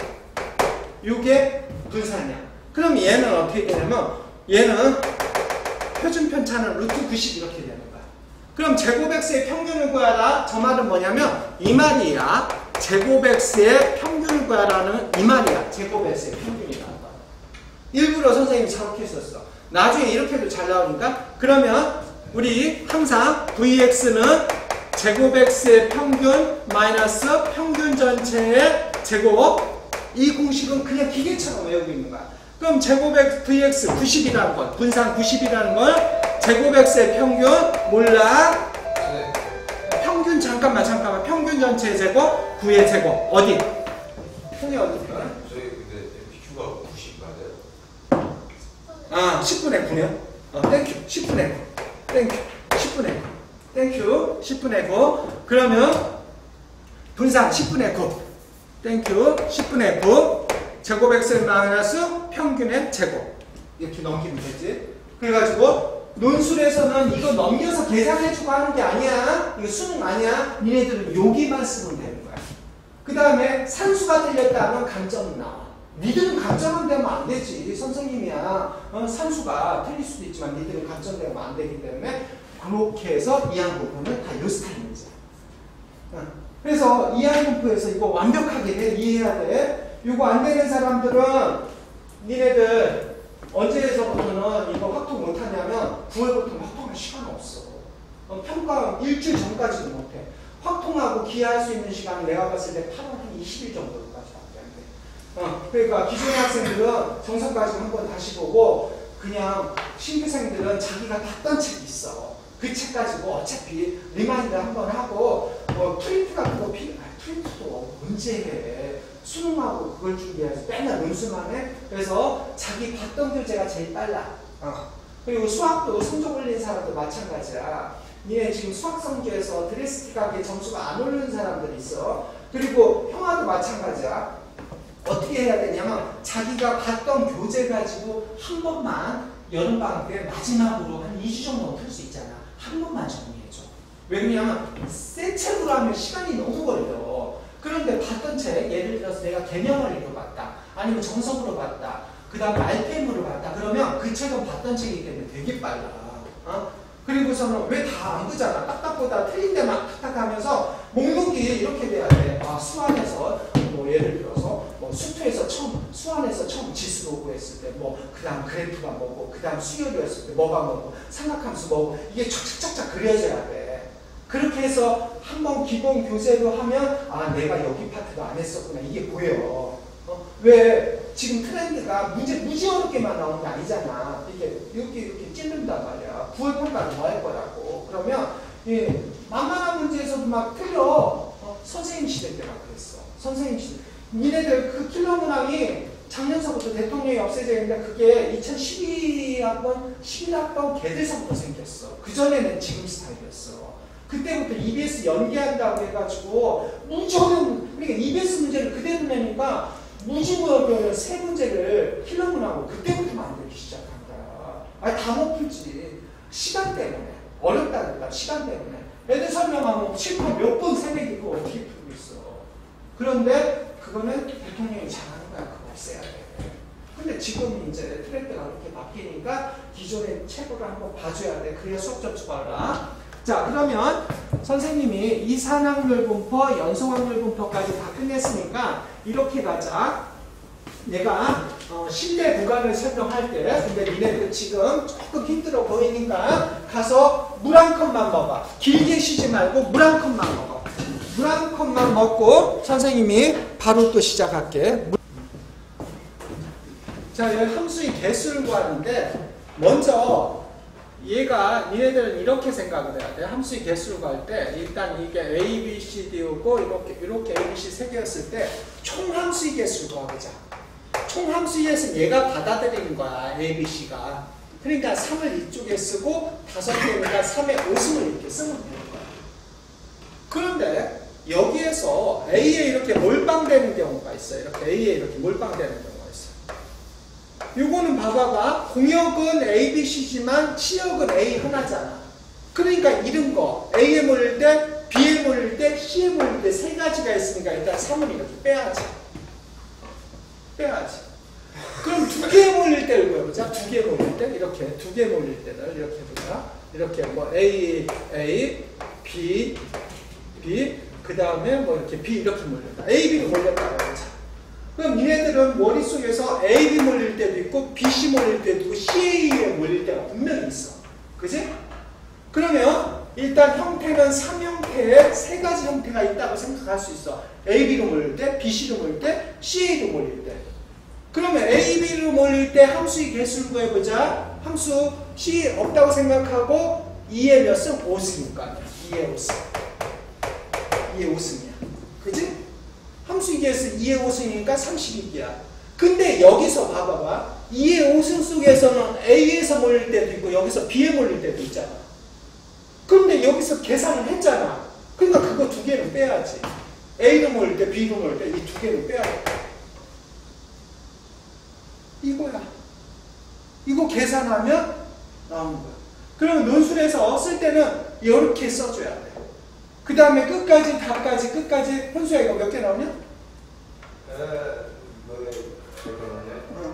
이게 분산이야. 그럼 얘는 어떻게 되냐면 얘는 표준 편차는 루트 구십 이렇게 되는 거야. 그럼 제곱 x의 평균을 구하라. 저 말은 뭐냐면 이 말이야. 제곱 x의 평균을 구하라는 이 말이야. 제곱 x의 평균이라는 거. 일부러 선생님이 저렇게 썼어. 나중에 이렇게 해도 잘 나오니까. 그러면 우리 항상 vx는 제곱 x의 평균 마이너스 평균 전체의 제곱. 이 공식은 그냥 기계처럼 외우고 있는 거야. 그럼 제곱 x vx 구십이라는 건, 분산 구십이라는 건 제곱 x의 평균 몰라. 네. 평균 잠깐만 잠깐만 평균 전체의 제곱 구의 제곱 어디? 형이 어디? 저희 근데 엠피큐가 구십 맞아요? 아 십분의 구요? 어 땡큐 십분의 구 땡큐 십분의 구 땡큐 십분의 구. 그러면 분산 십분의 구 땡큐 십분의 구 제곱 x 마이너스 평균의 제곱 이렇게 넘기면 되지. 그래가지고 논술에서는 이거 넘겨서 계산해주고 하는 게 아니야. 이거 수능 아니야. 니네들은 여기만 쓰면 되는 거야. 그 다음에 산수가 틀렸다 하면 감점은 나와. 니들은 감점은 되면 안 되지. 선생님이야. 어, 산수가 틀릴 수도 있지만 니들은 감점되면 안 되기 때문에 그렇게 해서 이항 부분은 다 요 스타일이지. 어. 그래서 이항분포에서 이거 완벽하게 해, 이해해야 돼. 이거 안 되는 사람들은 니네들 언제에서부터는 이거 확통 못하냐면 구월부터 확통할 시간 없어. 어, 평가 일주일 전까지도 못해. 확통하고 기하할 수 있는 시간은 내가 봤을 때 팔월 한 이십 일 정도까지밖에 안 돼. 어, 그러니까 기존의 학생들은 정성까지 한번 다시 보고 그냥 신규생들은 자기가 봤던 책이 있어. 그 책 가지고 어차피 리마인드 한번 하고 뭐 프린트 같은 거 필요, 아, 프린트도 언제 해. 수능하고 그걸 준비해서 맨날 논술만 해. 그래서 자기 봤던 교재가 제일 빨라. 어. 그리고 수학도 성적 올린 사람도 마찬가지야. 니네 지금 수학 성적에서 드레스틱하게 점수가 안 오르는 사람들이 있어. 그리고 형아도 마찬가지야. 어떻게 해야 되냐면 자기가 봤던 교재 가지고 한 번만 여름방학 때 마지막으로 한 이 주 정도 풀 수 있잖아. 한 번만 정리해줘. 왜냐면 새 책으로 하면 시간이 너무 걸려. 그런데 봤던 책, 예를 들어서 내가 개명을 읽어봤다. 아니면 정석으로 봤다. 그 다음에 알펜으로 봤다. 그러면 그 책은 봤던 책이기 때문에 되게 빨라. 어? 그리고서는 왜 다 안 그잖아. 딱딱보다 틀린 데만 탁탁 하면서 목록이 이렇게 돼야 돼. 아, 수안에서 뭐 예를 들어서 뭐 수투에서 처음, 수안에서 처음 지수로 구했을 때 뭐, 그 다음 그래프가 뭐고, 그 다음 수열이었을 때 뭐가 뭐고, 삼각함수 뭐고, 이게 쫙쫙쫙 그려져야 돼. 그렇게 해서 한번 기본 교재로 하면 아, 내가 여기 파트도 안 했었구나. 이게 보여. 어? 왜 지금 트렌드가 문제 무지 어렵게만 나오는 게 아니잖아. 이게 이렇게 이렇게 찌른단 말이야. 구월 평가는 뭐 할 거라고. 그러면 예, 만만한 문제에서도 막 틀려. 어? 선생님 시대 때 막 그랬어. 선생님 시대. 니네들 그 킬러 문항이 작년서부터 대통령이 없애져 있는데 그게 이천십이 학번, 십일 학번 걔들서부터 생겼어. 그전에는 지금 스타일이었어. 그때부터 이비에스 연기한다고 해가지고 무지 어려운, 그러니까 이비에스 문제를 그대로 내니까 무지 어려운 세 문제를 킬러 문항으로 그때부터 만들기 시작한 거야. 아니 다 못 풀지. 시간 때문에. 어렵다니까 시간 때문에. 애들 설명하면 칠판 몇 번 새내기 그거 어떻게 풀고 있어. 그런데 그거는 대통령이 잘하는 거야. 그거 없애야 돼. 근데 지금 이제 트렌드가 그렇게 바뀌니까 기존의 책으로 한번 봐줘야 돼. 그래야 수업 점수가 올라. 자, 그러면 선생님이 이산확률 분포, 연소확률 분포까지 다 끝냈으니까 이렇게 가자. 내가 어, 실내 구간을 설명할 때 근데 니네들 지금 조금 힘들어 보이니까 가서 물 한 컵만 먹어. 길게 쉬지 말고 물 한 컵만 먹어. 물 한 컵만 먹고 선생님이 바로 또 시작할게. 자, 여기 함수의 개수를 구하는데 먼저 얘가 니네들은 이렇게 생각을 해야 돼. 함수의 개수를 구할 때 일단 이게 A, B, C, D고 이렇게 이렇게 A, B, C 세 개였을 때 총 함수의 개수를 구하자. 총 함수의 개수는 얘가 받아들이는 거야. A, B, C가. 그러니까 삼을 이쪽에 쓰고 다섯 개니까 삼의 오승을 이렇게 쓰면 되는 거야. 그런데 여기에서 A에 이렇게 몰빵되는 경우가 있어요. 이렇게 A에 이렇게 몰빵되는 경우가 있어요. 요거는 봐봐봐. 공역은 A, B, C지만 치역은 A 하나잖아. 그러니까 이런 거 A에 몰릴 때, B에 몰릴 때, C에 몰릴 때 세 가지가 있으니까 일단 삼을 이렇게 빼야지. 빼야지. 그럼 두 개 몰릴 때를 보여보자. 두 개 몰릴 때 이렇게 두 개 몰릴 때를 이렇게 보자. 이렇게 뭐 A, A, B, B 그 다음에 뭐 이렇게 B 이렇게 몰렸다. A, B로 몰렸다고 하자. 그럼 니네들은 머릿속에서 A, B 몰릴 때도 있고 B, C 몰릴 때도 있고 C, A에 몰릴 때가 분명히 있어. 그지? 그러면 일단 형태는 삼형태의 세 가지 형태가 있다고 생각할 수 있어. A, B로 몰릴 때, B, C로 몰릴 때, C, A로 몰릴 때. 그러면 A, B로 몰릴 때 함수의 개수를 구해보자. 함수 C 없다고 생각하고 이의 몇 승? 오 승이니까 이의 오 승. 이의 오 승이야. 그지? 함수의 개수 이의 오 승이니까 삼십이 개야. 근데 여기서 봐봐봐. 이의 오 승 속에서는 A에서 몰릴 때도 있고 여기서 B에 몰릴 때도 있잖아. 그런데 여기서 계산을 했잖아. 그러니까 그거 두 개는 빼야지. A로 몰릴 때, B로 몰릴 때 이 두 개는 빼야 돼. 이거야. 이거 계산하면 나오는 거야. 그러면 논술에서 쓸 때는 이렇게 써줘야 돼. 그 다음에 끝까지, 답까지, 끝까지 현수야 이거 몇 개 나오냐? 에, 뭐, 잠깐만요.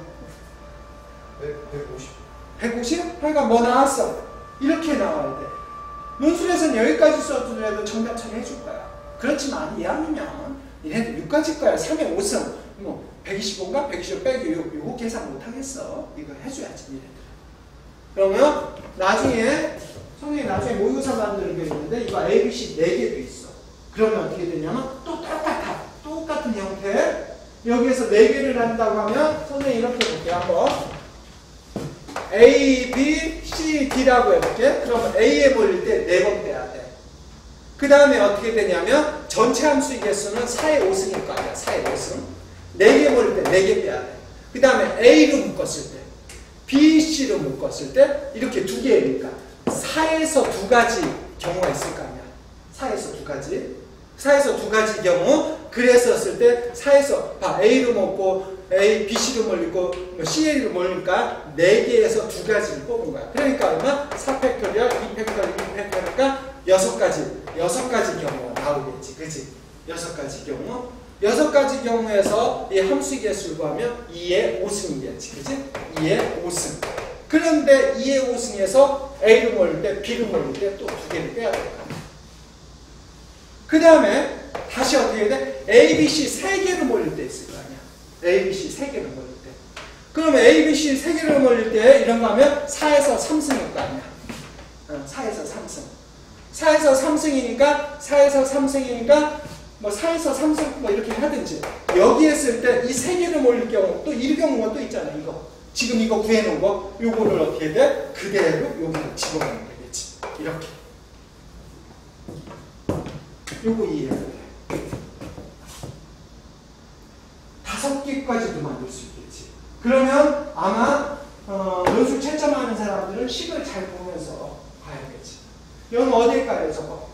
백오십. 백오십? 그러니까 뭐 나왔어? 이렇게 나와야 돼. 논술에서는 여기까지 써주더라도 정답 처리해줄 거야. 그렇지만 이 학년이면 얘네들 육까지 거야. 삼의 오 승. 뭐 백이십오인가? 백이십오 빼기 요, 요거 계산 못하겠어. 이거 해줘야지 얘네들. 그러면 나중에 선생님이 나중에 모의고사 만드는 게 있는데 이거 A, B, C 네 개도 있어. 그러면 어떻게 되냐면 또 똑같아. 똑같은 형태. 여기에서 네 개를 한다고 하면 선생님 이렇게 볼게요. 한번 A, B, C, D라고 해볼게. 그러면 A에 몰릴 때 네 번 빼야 돼. 그 다음에 어떻게 되냐면 전체 함수의 개수는 사의 오 승일 거 아니야. 사의 오 승. 네 개 몰릴 때 네 개 빼야 돼. 그 다음에 A로 묶었을 때 B, C로 묶었을 때 이렇게 두 개니까 사에서 두 가지 경우가 있을 거 아니야. 사에서 두 가지. 사에서 두 가지 경우 그랬었을 때 사에서 봐. A로 먹고 A, B, C로 몰리고 C, A로 몰리니까 네 개에서 두 가지를 뽑은 거야. 그러니까 얼마? 사 팩토리얼, 이 팩토리얼, 육 팩토리얼이니까 여섯 가지, 여섯 가지 경우가 나오겠지. 그치? 여섯 가지 경우. 여섯 가지 경우에서 이 함수의 개수를 구하면 이의 오 승이겠지. 그치? 이의 오 승. 그런데 이의 오 승에서 A를 몰릴 때, B를 몰릴 때 또 두 개를 빼야 될 거야. 그 다음에 다시 어떻게 해야 돼? A, B, C 세 개를 몰릴 때 있을 거 아니야. A, B, C 세 개를 몰릴 때. 그러면 A, B, C 세 개를 몰릴 때 이런 거 하면 사에서 삼 승일 거 아니야. 어, 사에서 삼 승. 사에서 삼 승이니까 사에서 삼 승이니까 뭐 사에서 삼 승 뭐 이렇게 하든지 여기에 쓸 때 이 세 개를 몰릴 경우 또 이 경우가 또 있잖아. 이거 지금 이거 구해놓은 거 요거를 어떻게 돼? 그대로 여기를 집어넣으면 되겠지. 이렇게 요거 이해해야 돼. 다섯 개까지도 만들 수 있겠지. 그러면 아마 어, 논술 채점하는 사람들은 식을 잘 보면서 봐야겠지. 이건 어딜까요 저거?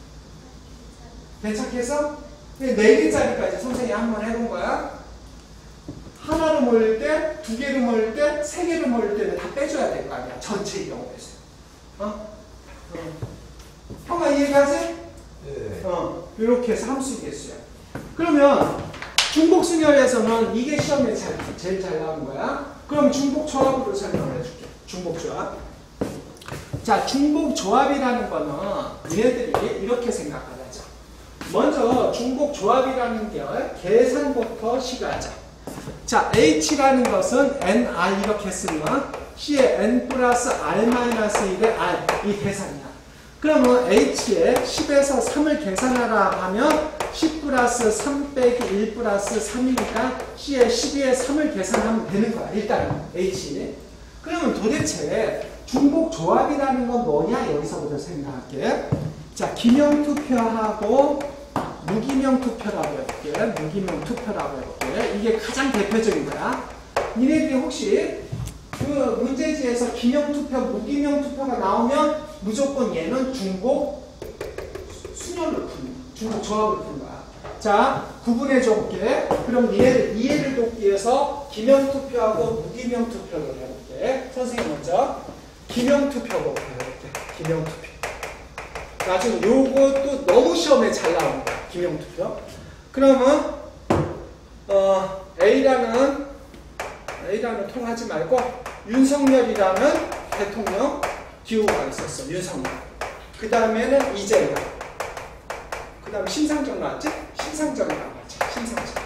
괜찮겠어? 네 개짜리까지 선생님이 한번 해본 거야. 하나로 몰릴 때, 두 개로 몰릴 때, 세 개로 몰릴 때는 다 빼줘야 될 거 아니야. 전체의 경우에서. 어? 어. 형아 이해가지? 네. 어. 이렇게 해서 함수의 개수야. 그러면 중복순열에서는 이게 시험에 잘, 제일 잘 나오는 거야. 그럼 중복조합으로 설명을 해줄게. 중복조합. 자, 중복조합이라는 거는 얘네들이 이렇게 생각하자. 먼저 중복조합이라는 게 계산부터 시작하자. 자, H라는 것은 엔 알 이렇게 쓰면 C의 N 플러스 R 마이너스 일의 R 이 계산이야. 그러면 H에 십에서 삼을 계산하라 하면 십 플러스 삼 빼기 일 플러스 삼이니까 C에 십이에 삼을 계산하면 되는 거야. 일단 H. 그러면 도대체 중복조합이라는 건 뭐냐? 여기서부터 생각할게. 자, 기명투표하고 무기명투표라고 해볼게. 무기명투표라고 해볼게. 이게 가장 대표적인 거야. 니네들이 혹시 그 문제지에서 기명투표, 무기명투표가 나오면 무조건 얘는 중복 순열로 푸는, 중복 조합을 푸는 거야. 자, 구분해 줘볼게. 그럼 얘를 이해를 돕기 위해서 기명투표하고 무기명투표를 해볼게. 선생님 먼저 기명투표로 해볼게. 기명투표. 나중에 요것도 너무 시험에 잘 나오는 거야. 기명투표. 그러면 어, A라는 A라는 통하지 말고 윤석열이라는 대통령 기호가 있었어. 윤석열. 그 다음에는 이재명. 그 다음 심상정 나왔지? 심상정이라고 하지. 심상정.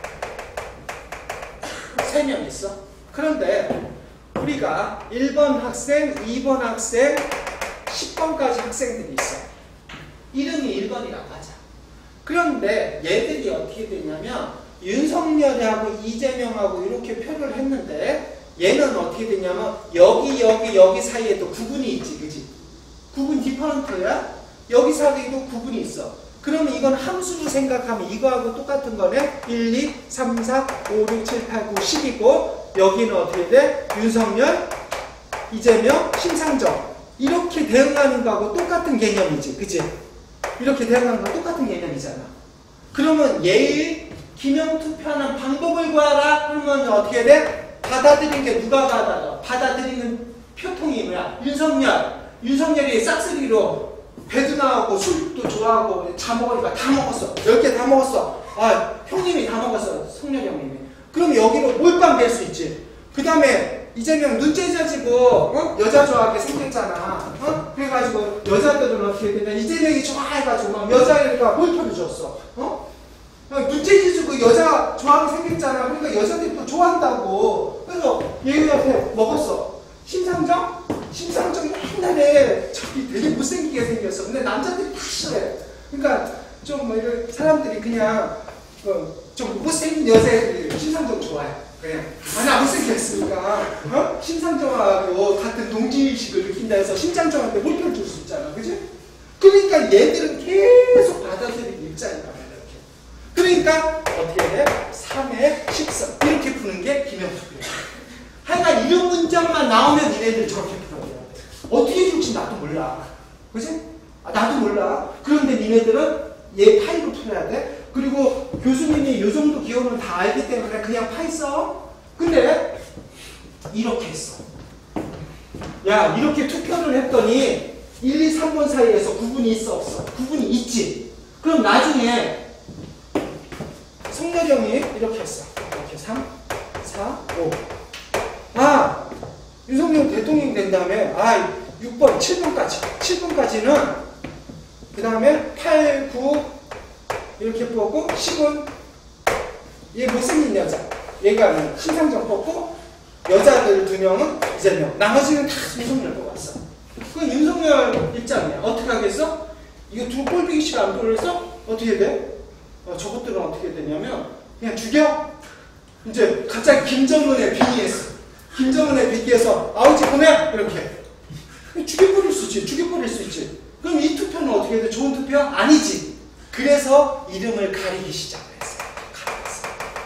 세 명 있어. 그런데 우리가 일 번 학생, 이 번 학생, 십 번까지 학생들이 있어. 이름이 일 번이라고 하자. 그런데 얘들이 어떻게 되냐면 윤석열하고 이재명하고 이렇게 표를 했는데 얘는 어떻게 되냐면 여기 여기 여기 사이에도 구분이 있지, 그지? 구분 디퍼런트야? 여기 사이에도 구분이 있어. 그러면 이건 함수로 생각하면 이거하고 똑같은 거네. 일, 이, 삼, 사, 오, 육, 칠, 팔, 구, 십이고 여기는 어떻게 돼? 윤석열, 이재명, 심상정 이렇게 대응하는 거하고 똑같은 개념이지, 그지? 이렇게 대응하는 거 똑같은 개념이잖아. 그러면 얘의 기명투표하는 방법을 구하라. 그러면 어떻게 돼? 받아들인 게 누가 받아들여? 받아들이는 표통이 뭐야? 윤석열. 윤석열이 싹쓸이로 배도 나오고 술도 좋아하고 다 먹으니까 다 먹었어. 열 개 다 먹었어. 아, 형님이 다 먹었어. 성렬이 형님이. 그럼 여기로 몰빵 될 수 있지. 그 다음에 이재명 눈 째져지고 어? 여자 좋아하게 생겼잖아. 어? 그래가지고 여자들은 어떻게 되냐? 이재명이 좋아해가지고 막 여자애가 몰표를 줬어. 어? 눈 째지고 여자 좋아하게 생겼잖아. 그러니까 여자들이 또 좋아한다고. 그래서 얘한테 먹었어. 심상정? 심상정이 옛날에 저기 되게 못생기게 생겼어. 근데 남자들이 다 싫어해. 그러니까 좀 뭐 이런 사람들이 그냥 어, 좀 못생긴 여자애들이 심상정 좋아해. 그냥 아니 못생겼으니까 어? 심상정하고 같은 동지의식을 느낀다 해서 심상정한테 몰표를 줄 수 있잖아. 그지? 그러니까 얘들은 계속 받아들이는 입장이야. 그러니까 어떻게 돼? 삼에 십삼 이렇게 푸는 게 기명투표야. 하여간 이런 문장만 나오면 니네들 저렇게 풀어야 돼. 어떻게 줄지 나도 몰라. 그치? 아, 나도 몰라. 그런데 니네들은 얘 파이로 풀어야 돼. 그리고 교수님이 요 정도 기호는 다 알기 때문에 그냥 파이 써. 근데 이렇게 했어. 야, 이렇게 투표를 했더니 일, 이, 삼 번 사이에서 구분이 있어 없어? 구분이 있지. 그럼 나중에 성렬형이 이렇게 했어. 이렇게 삼, 사, 오. 아, 윤석열 대통령이 된 다음에 아, 육 번, 칠 번까지. 칠 번까지는 그 다음에 팔, 구 이렇게 뽑고 십은 얘 못생긴 여자. 얘가 심상정 뽑고 여자들 두 명은 이재명. 나머지는 다 윤석열 뽑았어. 그건 윤석열 입장이야. 어떻게 하겠어? 이거 두 꼴보기 싫어 안 뽑았어? 어떻게 돼? 어, 저것들은 어떻게 되냐면 그냥 죽여? 이제 갑자기 김정은에 빙의했어. 김정은에 빙의해서 아우지 보내? 이렇게 죽여버릴 수 있지. 죽여버릴 수 있지. 그럼 이 투표는 어떻게 돼? 좋은 투표? 아니지. 그래서 이름을 가리기 시작을 했어. 가리겠어.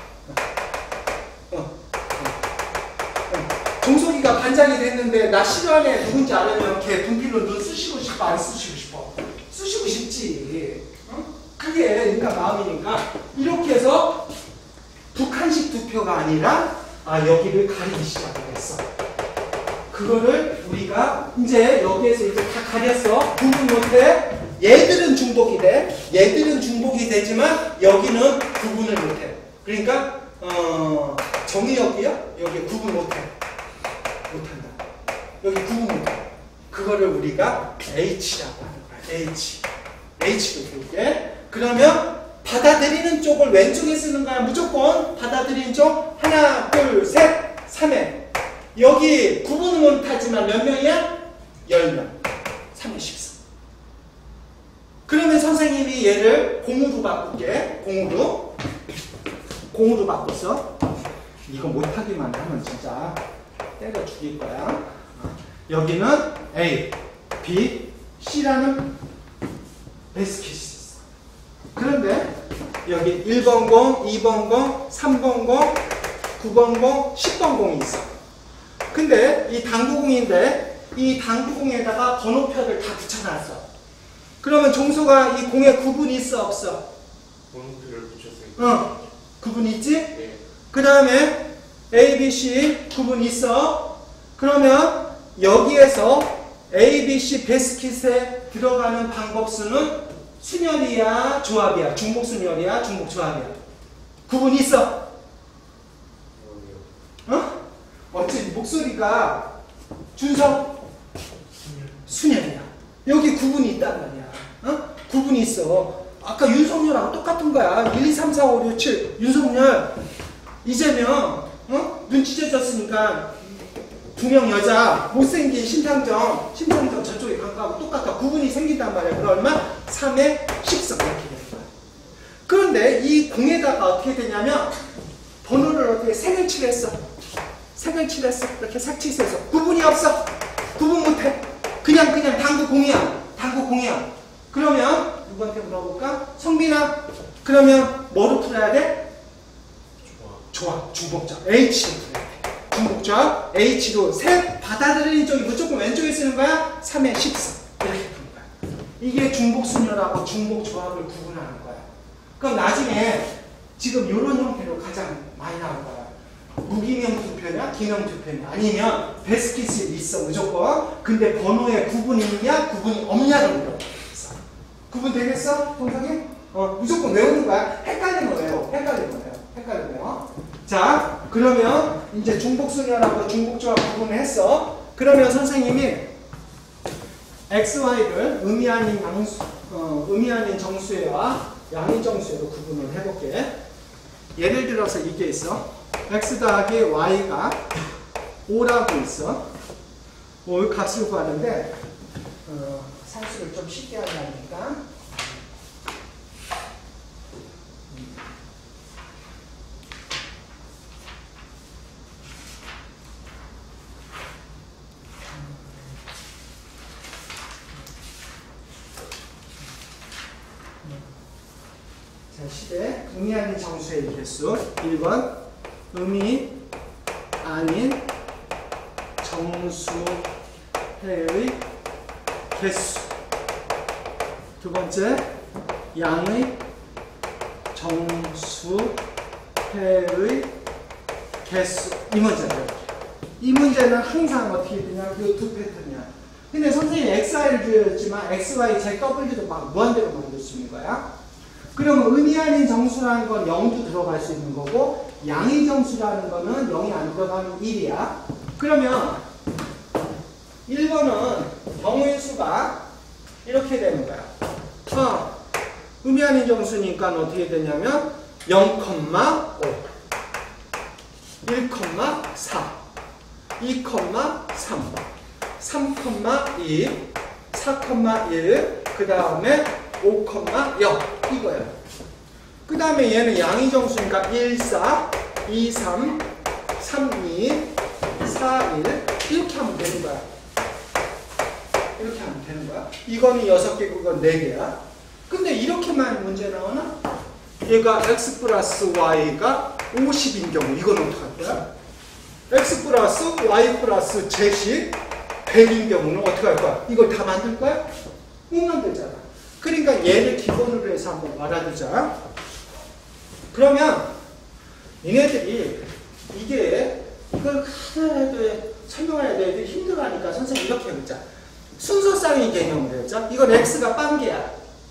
어. 어. 어. 종석이가 반장이 됐는데 나 싫어하네 누군지 알으면 걔 분필로 눈 쑤시고 싶어 안 쑤시고 싶어? 쑤시고 싶지. 어? 그게 그러니까 마음이니까 이렇게 해서 북한식 투표가 아니라 아 여기를 가리기 시작을 했어. 그거를 우리가 이제 여기에서 이제 다 가렸어. 구분 못해. 얘들은 중복이 돼. 얘들은 중복이 되지만 여기는 구분을 못해. 그러니까 어, 정의역이요? 여기 구분 못해. 못한다. 여기 구분 못해. 그거를 우리가 H라고 하는 거야. H. H로 볼게. 그러면 받아들이는 쪽을 왼쪽에 쓰는 거야. 무조건 받아들이는 쪽. 하나, 둘, 셋, 삼회. 여기 구분은 못하지만 몇 명이야? 열 명. 삼회 십사. 그러면 선생님이 얘를 공으로 바꿀게. 공으로. 공으로 바꿨어. 이거 못하기만 하면 진짜 때려 죽일 거야. 여기는 A, B, C라는 베스킷이 있어. 그런데 여기 일 번 공, 이 번 공, 삼 번 공, 구 번 공, 십 번 공이 있어. 근데 이 당구공인데 이 당구공에다가 번호표를 다 붙여놨어. 그러면 종소가 이 공에 구분이 있어 없어? 번호표를 붙였어요. 어, 구분 있지? 네. 그 다음에 A, B, C 구분 있어. 그러면 여기에서 A, B, C 베스킷에 들어가는 방법수는 순열이야, 조합이야? 중복 순열이야, 중복 조합이야? 구분 있어? 어? 어째 목소리가 준성? 순열이야. 여기 구분이 있단 말이야. 어? 구분이 있어. 아까 윤석열하고 똑같은 거야. 일, 이, 삼, 사, 오, 육, 칠. 윤석열. 이재명. 어? 눈치채졌으니까 두 명 여자. 못생긴 심상정. 심상정 저쪽에 가까워. 똑같아. 구분이 생긴단 말이야. 그럼 얼마? 삼회 십삼. 이렇게 되는 거야. 그런데 이 공에다가 어떻게 되냐면 번호를 어떻게 색을 칠했어. 색을 칠했어. 이렇게 색칠해서 구분이 없어. 구분 못해. 그냥 그냥 당구 공이야. 당구 공이야. 그러면 누구한테 물어볼까? 성빈아. 그러면 뭐로 풀어야 돼? 좋아. 중복적. H로 풀어야 돼. 중복적. H로 셋 받아들이는 쪽이 무조건 왼쪽에 쓰는 거야. 삼회 십사. 이렇게 푸는 거야. 이게 중복순열하고 중복조합을 구분하는 거야. 그럼 나중에 지금 이런 형태로 가장 많이 나올 거야. 무기명 투표냐, 기명 투표냐, 아니면 베스킷이 있어 무조건. 근데 번호에 구분이 있냐, 구분이 없냐를 물어봤어. 구분 되겠어, 동석이? 어, 무조건 외우는 거야. 헷갈리면 외워, 헷갈리면 외워, 헷갈리면 외워. 자, 그러면 이제 중복순열하고 중복조합 구분을 했어. 그러면 선생님이 엑스, 와이를 의미 아닌 양수, 어, 의미 아닌 정수회와 양의 정수회로 구분을 해볼게. 예를 들어서 이게 있어. x 더하기 y가 오라고 있어. 오 값을 구하는데 어, 산수를 좀 쉽게 하려니까 자, 시대 의미 아닌 정수의 개수 일 번 의미 아닌 정수회의 개수. 두 번째, 양의 정수회의 개수. 이 문제예요. 이 문제는 항상 어떻게 되냐? 이 두 패턴이야. 근데 선생님이 엑스아이를 주었지만 엑스와이 제더블유도 막 무한대로 만들 수 있는 거야. 그러면 의미 아닌 정수라는 건 영도 들어갈 수 있는 거고, 양의 정수라는 거는 영이 안 들어가면 일이야. 그러면 일 번은 경우의 수가 이렇게 되는 거야. 어, 의미 아닌 정수니까 어떻게 되냐면 영, 오, 일, 사, 이, 삼, 삼, 이, 사, 일, 그 다음에 오, 영 이거야. 그 다음에 얘는 양의 정수니까 일, 사, 이, 삼, 삼, 이, 사, 일 이렇게 하면 되는 거야. 이렇게 하면 되는 거야. 이거는 여섯 개고 이건 네 개야. 근데 이렇게만 문제 나오나? 얘가 x 플러스 y가 오십인 경우 이건 어떡할 거야? x 플러스 y 플러스 z이 백인 경우는 어떻게 할 거야? 이걸 다 만들 거야? 못 만들잖아. 그러니까 얘를 기본으로 해서 한번 알아두자. 그러면 얘네들이 이게 이걸 하나 해도 설명해야 돼. 힘들어하니까 선생님 이렇게 해보자. 순서쌍의 개념으로 해보자. 이건 x가 빵개야.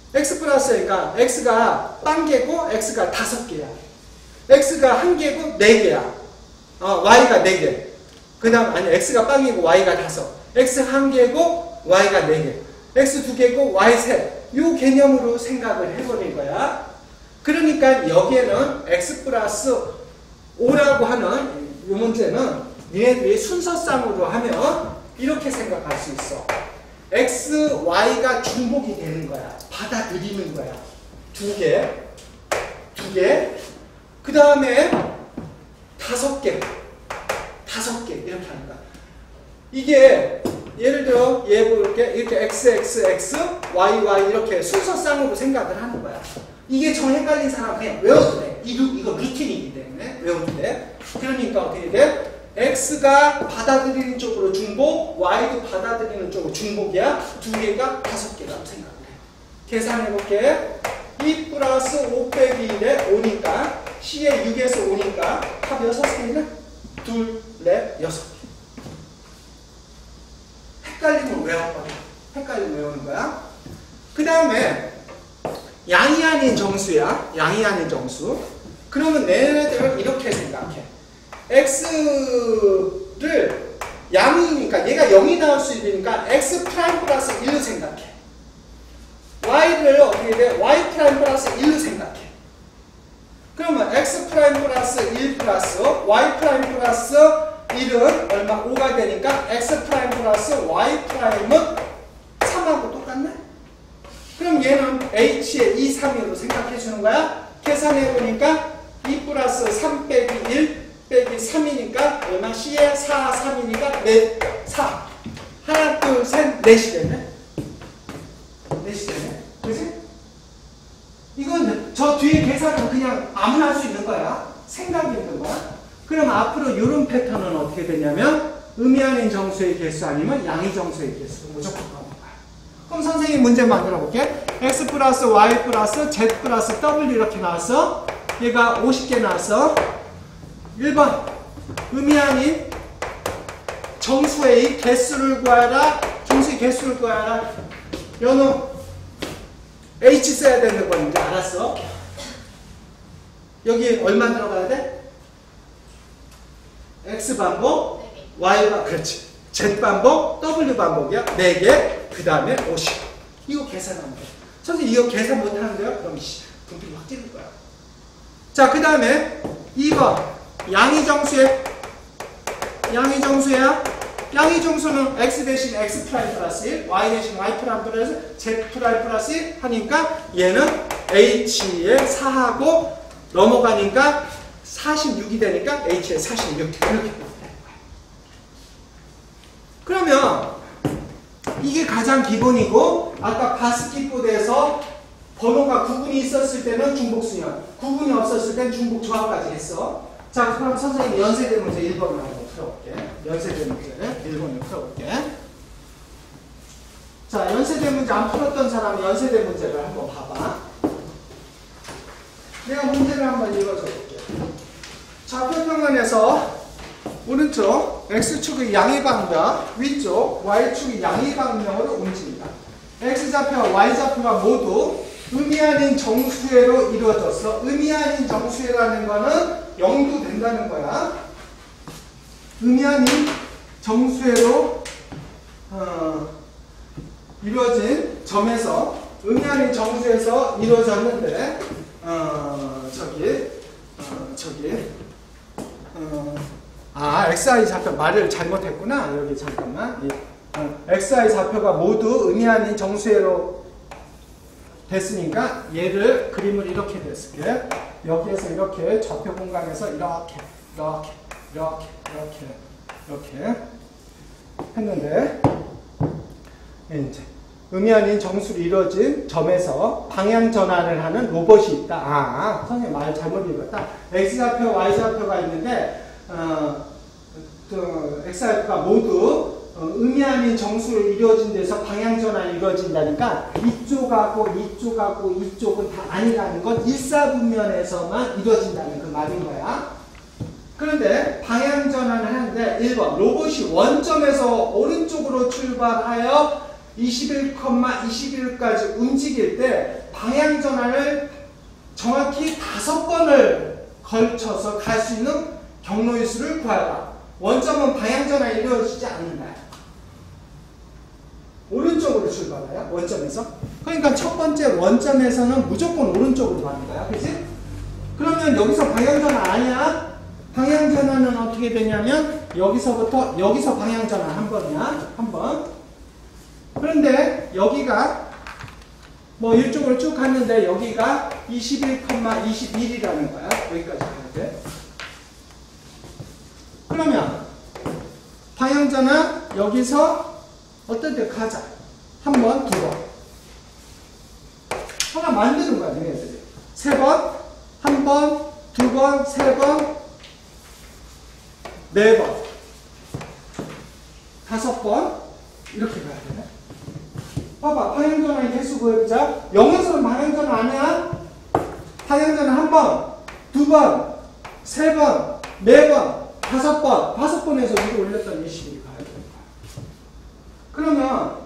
x 플러스니까 x가 한 개고 x가 다섯 개야. x가 한 개고 네 개야. 어, y가 네 개. 그 다음, 아니, x가 빵이고 y가 다섯. x 한 개고 y가 네 개. x 두 개고 y 셋. 요 개념으로 생각을 해버린 거야. 그러니까 여기에는 x 플러스 오라고 하는 이 문제는 얘네들이 순서상으로 하면 이렇게 생각할 수 있어. x, y가 중복이 되는 거야. 받아들이는 거야. 두 개, 두 개. 그 다음에 다섯 개, 다섯 개 이렇게 하는 거야. 이게 예를 들어 얘 볼게 이렇게 x, x, x, y, y 이렇게 순서상으로 생각을 하는 거야. 이게 정 헷갈린 사람 그냥 외워도 돼. 이거, 이거 루틴이기 때문에 외워도 돼. 그러니까 어떻게 돼? x가 받아들이는 쪽으로 중복, y도 받아들이는 쪽으로 중복이야. 두 개가 다섯 개라고 생각을 해. 계산해볼게. 이 플러스 오 빼기 일에 오니까 C에 육에서 오니까 합 여섯 개는 둘, 넷, 여섯 개. 헷갈리면 외워버려. 헷갈리면 외우는 거야. 그 다음에 양이 아닌 정수야. 양이 아닌 정수. 그러면 얘네들은 이렇게 생각해. x를 양이니까 얘가 영이 나올 수 있으니까 x 프라임 플러스 일로 생각해. y를 어떻게 돼? y 프라임 플러스 일로 생각해. 그러면 x 프라임 플러스 일 플러스 y 프라임 플러스 일은 얼마? 오가 되니까 x 프라임 플러스 y 프라임은 삼하고 똑같네? 그럼 얘는 h의 이, 삼으로 생각해 주는 거야. 계산해 보니까 이 플러스 삼 빼기 일 빼기 삼이니까 얼마? C에 사, 삼이니까 넷, 사. 하나, 둘, 셋, 넷이 되네. 넷이 되네. 그지? 이건 저 뒤에 계산은 그냥 아무나 할 수 있는 거야. 생각이 있는 거야. 그럼 앞으로 이런 패턴은 어떻게 되냐면 의미 아닌 정수의 개수 아니면 양의 정수의 개수 무조건 나오는 거야. 그럼 선생님 문제 만들어 볼게. x 플러스 y 플러스 z 플러스 w 이렇게 나왔어. 얘가 오십 개 나왔어. 일 번 의미 아닌 정수의 개수를 구하라. 정수의 개수를 구하라. 연호 H 써야 되는 건 이제 알았어. 여기 얼마 들어가야 돼? X 반복, Y 반복, 그렇지. Z 반복, W 반복이야. 네 개, 그 다음에 오십. 이거 계산하면 돼. 선생님 이거 계산 못하는데요? 그럼 분필 확 찌를 거야. 자, 그 다음에 이 번 양의 정수의 양의 정수야. 양의 정수는 x 대신 x 프라임 플러스 일, y 대신 y 프라임 플러스 z 프라임 플러스 일 하니까 얘는 h에 사하고 넘어가니까 사십육이 되니까 h에 사십육 이렇게 되는 거야. 그러면 이게 가장 기본이고 아까 바스킷볼에서 번호가 구분이 있었을 때는 중복수열, 구분이 없었을 때는 중복 조합까지 했어. 자, 그럼 선생님 연세대 문제 일 번을 한번 풀어볼게. 연세대 문제 일 번을 풀어볼게. 자, 연세대 문제 안 풀었던 사람은 연세대 문제를 한번 봐봐. 내가 문제를 한번 읽어줘 볼게. 좌표평면에서 오른쪽 x축의 양의 방면, 위쪽 y축의 양의 방면으로 움직인다. x좌표와 y좌표가 모두 의미 아닌 정수회로 이루어졌어. 의미 아닌 정수회라는 거는 영도 된다는 거야. 의미 아닌 정수회로 어, 이루어진 점에서 의미 아닌 정수에서 이루어졌는데 어, 저기 어, 저기 어, 아 xi 좌표 말을 잘못했구나. 여기 잠깐만. 이, 어, xi 좌표가 모두 의미 아닌 정수회로 됐으니까 얘를 그림을 이렇게 됐을게. 여기에서 이렇게 좌표 공간에서 이렇게 이렇게 이렇게 이렇게 이렇게 했는데 이제 의미 아닌 정수로 이루어진 점에서 방향 전환을 하는 로봇이 있다. 아, 선생님 말 잘못 읽었다. x좌표, y좌표가 있는데 어, 그 x좌표가 모두 어, 의미 아닌 정수로 이루어진 데서 방향 전환이 이루어진다니까 이쪽하고 이쪽하고 이쪽은 다 아니라는 건 일사분면에서만 이루어진다는 그 말인 거야. 그런데 방향 전환을 하는데 일 번 로봇이 원점에서 오른쪽으로 출발하여 이십일, 이십일까지 움직일 때 방향 전환을 정확히 다섯 번을 걸쳐서 갈 수 있는 경로의 수를 구하라. 원점은 방향 전환이 이루어지지 않는다. 오른쪽으로 출발해요. 원점에서. 그러니까 첫 번째 원점에서는 무조건 오른쪽으로 가는 거야. 그치? 그러면 여기서 방향 전환 아니야? 방향 전환은 어떻게 되냐면 여기서부터 여기서 방향 전환 한 번이야. 한 번. 그런데 여기가 뭐 이쪽으로 쭉 갔는데 여기가 이십일, 이십일이라는 거야. 여기까지 가야 돼. 그러면 방향 전환 여기서 어떤 데 가자. 한 번, 두 번. 하나 만드는 거야, 얘네들이. 세 번, 한 번, 두 번, 세 번, 네 번, 다섯 번, 이렇게 가야 되네. 봐봐, 방향전환 개수 구해보자. 영에서는 방향전환 아니야? 방향전환 한 번, 두 번, 세 번, 네 번, 다섯 번, 다섯 번에서 위로 올렸던 이십일이 가야 되는 거야. 그러면,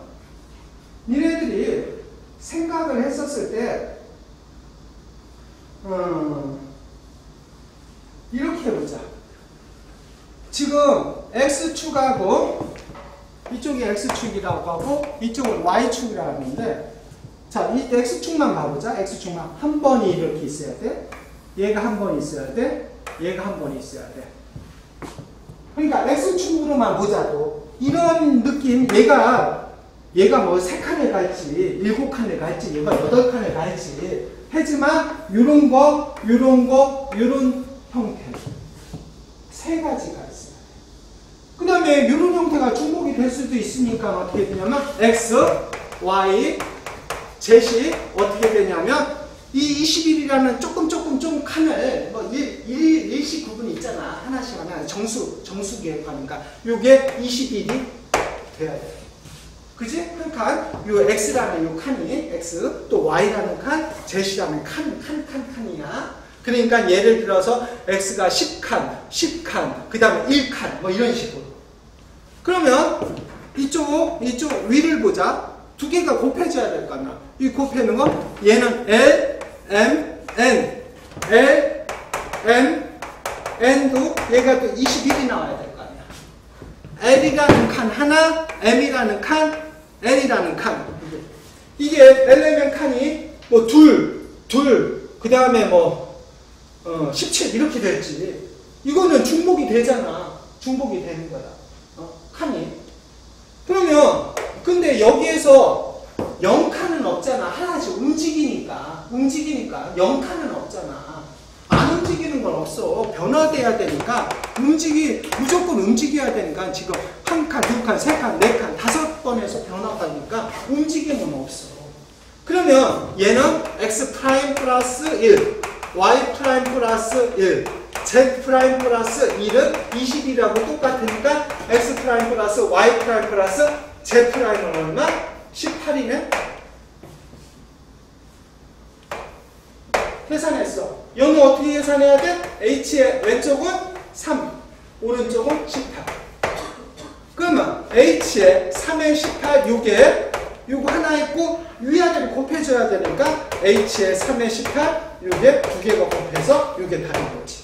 니네들이 생각을 했었을 때, 음, 이렇게 해보자. 지금 X축하고 이쪽이 X축이라고 하고 이쪽은 Y축이라고 하는데, 자, 이 X축만 봐보자. X축만 한 번이 이렇게 있어야 돼. 얘가 한 번 있어야 돼. 얘가 한 번 있어야 돼. 그러니까 X축으로만 보자도 이런 느낌, 얘가 얘가 뭐 세 칸을 갈지 일곱 칸을 갈지 얘가 여덟 칸을 갈지 하지만 요런 거, 요런 거, 요런 형태 세 가지가 있어요. 그 다음에 요런 형태가 중복이 될 수도 있으니까 어떻게 되냐면 X, Y, Z이 어떻게 되냐면 이 이십일이라는 조금 조금 좀 칸을 뭐 일, 일, 일씩 구분이 있잖아. 하나씩 하나 정수, 정수 계획하니까 요게 이십일이 돼야 돼. 그지? 한 칸, 요 X라는 요 칸이 X, 또 Y라는 칸, Z라는 칸, 칸, 칸, 칸이야. 그러니까 예를 들어서 X가 십 칸, 십 칸, 그 다음에 일 칸, 뭐 이런 식으로. 그러면 이쪽, 이쪽 위를 보자. 두 개가 곱해져야 될 거 아니야. 이 곱해는 거, 얘는 L, M, N. L, M, N도 얘가 또 이십일이 나와야 될 거 아니야. L이라는 칸 하나, M이라는 칸, N이라는 칸. 이게 L, M, N 칸이 뭐 둘, 둘, 그 다음에 뭐, 어, 십칠 이렇게 될지. 이거는 중복이 되잖아. 중복이 되는 거야. 어, 칸이. 그러면, 근데 여기에서 영 칸은 없잖아. 하나씩 움직이니까. 움직이니까. 영 칸은 없잖아. 안 움직이는 건 없어. 변화돼야 되니까. 움직이, 무조건 움직여야 되니까 지금 한 칸, 두 칸, 세 칸, 네 칸, 다섯 번에서 변화가니까 움직임은 없어. 그러면 얘는 X 프라임 플러스 일, Y 프라임 플러스 일, Z 프라임 플러스 일은 이십이라고 똑같으니까 X 프라임 플러스 Y 프라임 플러스 Z 프라임은 얼마? 십팔이네? 계산했어. 얘는 어떻게 계산해야 돼? H의 왼쪽은 삼, 오른쪽은 십팔. 그러면 H의 삼에 십팔, 요게 요거 하나 있고 위아래를 곱해줘야 되니까 H의 삼에 십팔, 요게 두 개가 곱해서 요게 다른 거지.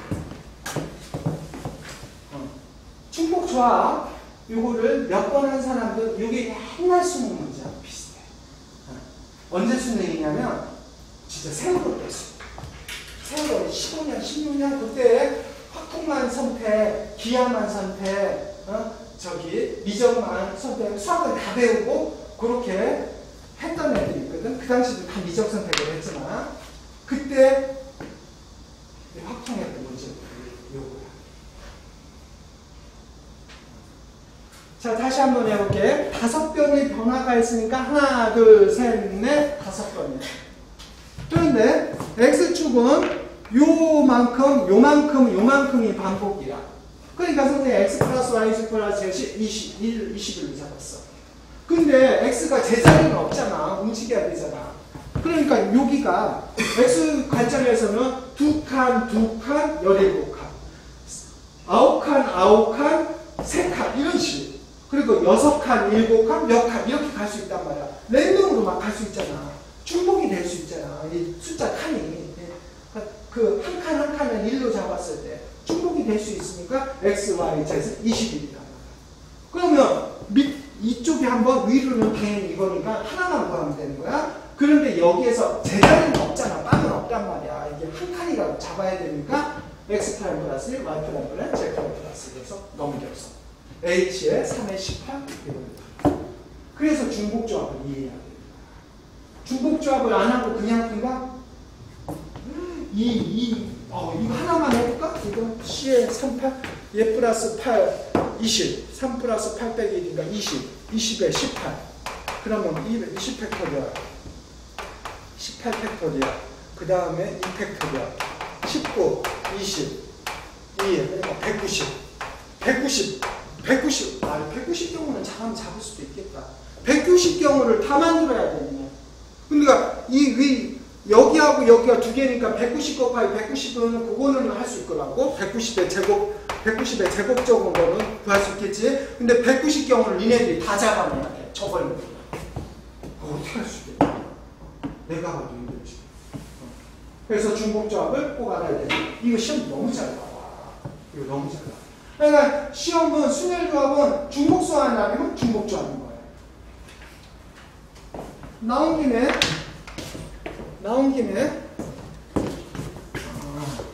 어. 중복 조합 요거를 몇 번 한 사람들 요게 옛날 수능 문제하고 비슷해. 어. 언제 수능이냐면 진짜 세월호 때 수능. 세월호 십오 년, 십육 년 그때 확통만 선택, 기하만 선택, 어? 저기 미적만 선택, 수학은 다 배우고 그렇게 했던 애들이 있거든. 그 당시도 다 미적 선택을 했지만 그때 확통했던 문제 요거야. 자, 다시 한번 해볼게. 다섯 변의 변화가 있으니까 하나, 둘, 셋, 넷, 다섯 변이야. 그런데 X축은 요만큼, 요만큼, 요만큼이 반복이야. 그러니까 선생님 X 플러스 Y 플러스 Z 이십일, 이십일로 잡았어. 근데 X가 제자리는 없잖아. 움직여야 되잖아. 그러니까 여기가 X 관점에서는 두 칸, 두 칸, 열일곱 칸. 아홉 칸, 아홉 칸, 세 칸. 이런 식. 그리고 여섯 칸, 일곱 칸, 몇 칸 이렇게 갈 수 있단 말이야. 랜덤으로 막 갈 수 있잖아. 중복이 될 수 있잖아. 이 숫자 칸이. 그 한 칸 한 칸을 일로 잡았을 때 중복이 될 수 있으니까 x, y, z 이십일이란 말이야. 그러면 밑 이쪽에 한번 위로는 당연히 이거니까 하나만 구하면 되는 거야. 그런데 여기에서 제자리는 없잖아. 빵은 없단 말이야. 이게 한 칸이라도 잡아야 되니까 x 프라임 플러스 일, y 프라임 플러스 z 프라임 플러스 일에서 넘겨서 h에 삼에 십팔 이겁니다. 그래서 중복조합을 이해해야 됩니다. 중복조합을 안 하고 그냥 푼다? 이, 이, 어, 이거 하나만 해볼까? 이거 C에 삼십팔, 얘 플러스 팔, 이십, 삼 플러스 팔 빼기 일이니까 이십, 이십에 십팔. 그러면 이십 팩토리얼, 십팔 팩토리얼, 그 다음에 이 팩토리얼, 십구, 이십, 이, 그러니까 백구십, 백구십, 백구십. 아, 백구십 경우는 잘하면 잡을 수도 있겠다. 백구십 경우를 다 만들어야 되네. 그러니까 이 위, 여기하고 여기가 두 개니까 백구십 곱하기 백구십은 그거는 할 수 있거라고. 백구십의 제곱, 백구십의 제곱적인 거는 구할 수 있겠지. 근데 백구십 경우를 니네들이 다 잡아내야 돼. 저걸 어, 어떻게 할 수 있겠냐. 내가 봐도 힘들지. 어. 그래서 중복조합을 꼭 알아야 돼. 이거 시험 너무 잘 나와. 이거 너무 잘 나와. 그러니까 시험은 순열조합은 중복수환 아니면 중복조합인 거예요. 나온 김에 나온 김에 어,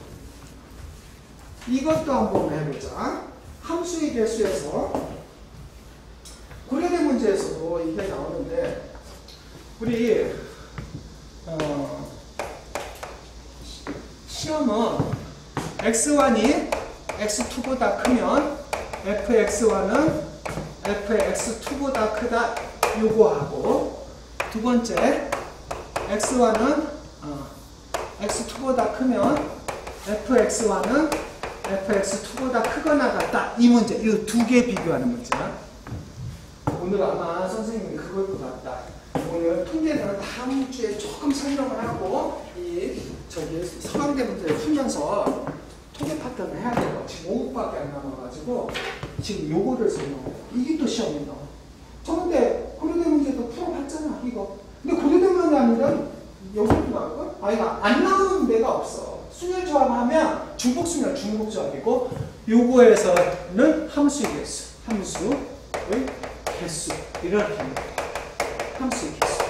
이것도 한번 해보자. 함수의 개수에서 고려대 문제에서도 이게 나오는데 우리 어, 시험은 엑스 원이 엑스 투보다 크면 에프엑스 원은 에프엑스 투보다 크다 요거하고, 두 번째 엑스 원은 어, 엑스 투보다 크면 에프엑스 원은 에프엑스 투보다 크거나 같다. 이 문제, 이 두 개 비교하는 문제야. 오늘 아마 선생님이 그걸 것 같다. 오늘 통계는 다음 주에 조금 설명을 하고 이 저기 서강대 문제를 풀면서 통계 파트는 해야 돼요. 지금 오 분밖에 안 남아가지고 지금 요거를 설명해요. 이게 또 시험이 나와. 저 근데 고려대 문제도 풀어봤잖아 이거. 근데 고려대만 아니면 여기도 나올걸? 아 이거 안 나오는 데가 없어. 순열조합하면 중복순열 중복조합이고, 요거에서는 함수의 개수, 함수의 개수 이렇게 합니다. 함수의 개수.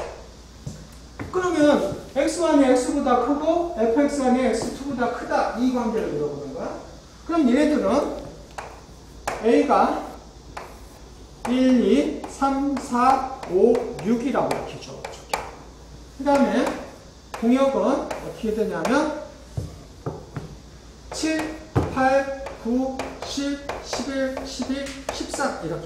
그러면 엑스 원이 엑스보다 크고 에프엑스 원이 엑스 투보다 크다, 이 관계를 물어보는 거야. 그럼 얘네들은 A가 일, 이, 삼, 사, 오, 육이라고 이렇게 줘. 그 다음에 공역은 어떻게 되냐면 칠, 팔, 구, 십, 십일, 십이, 십삼 이렇게.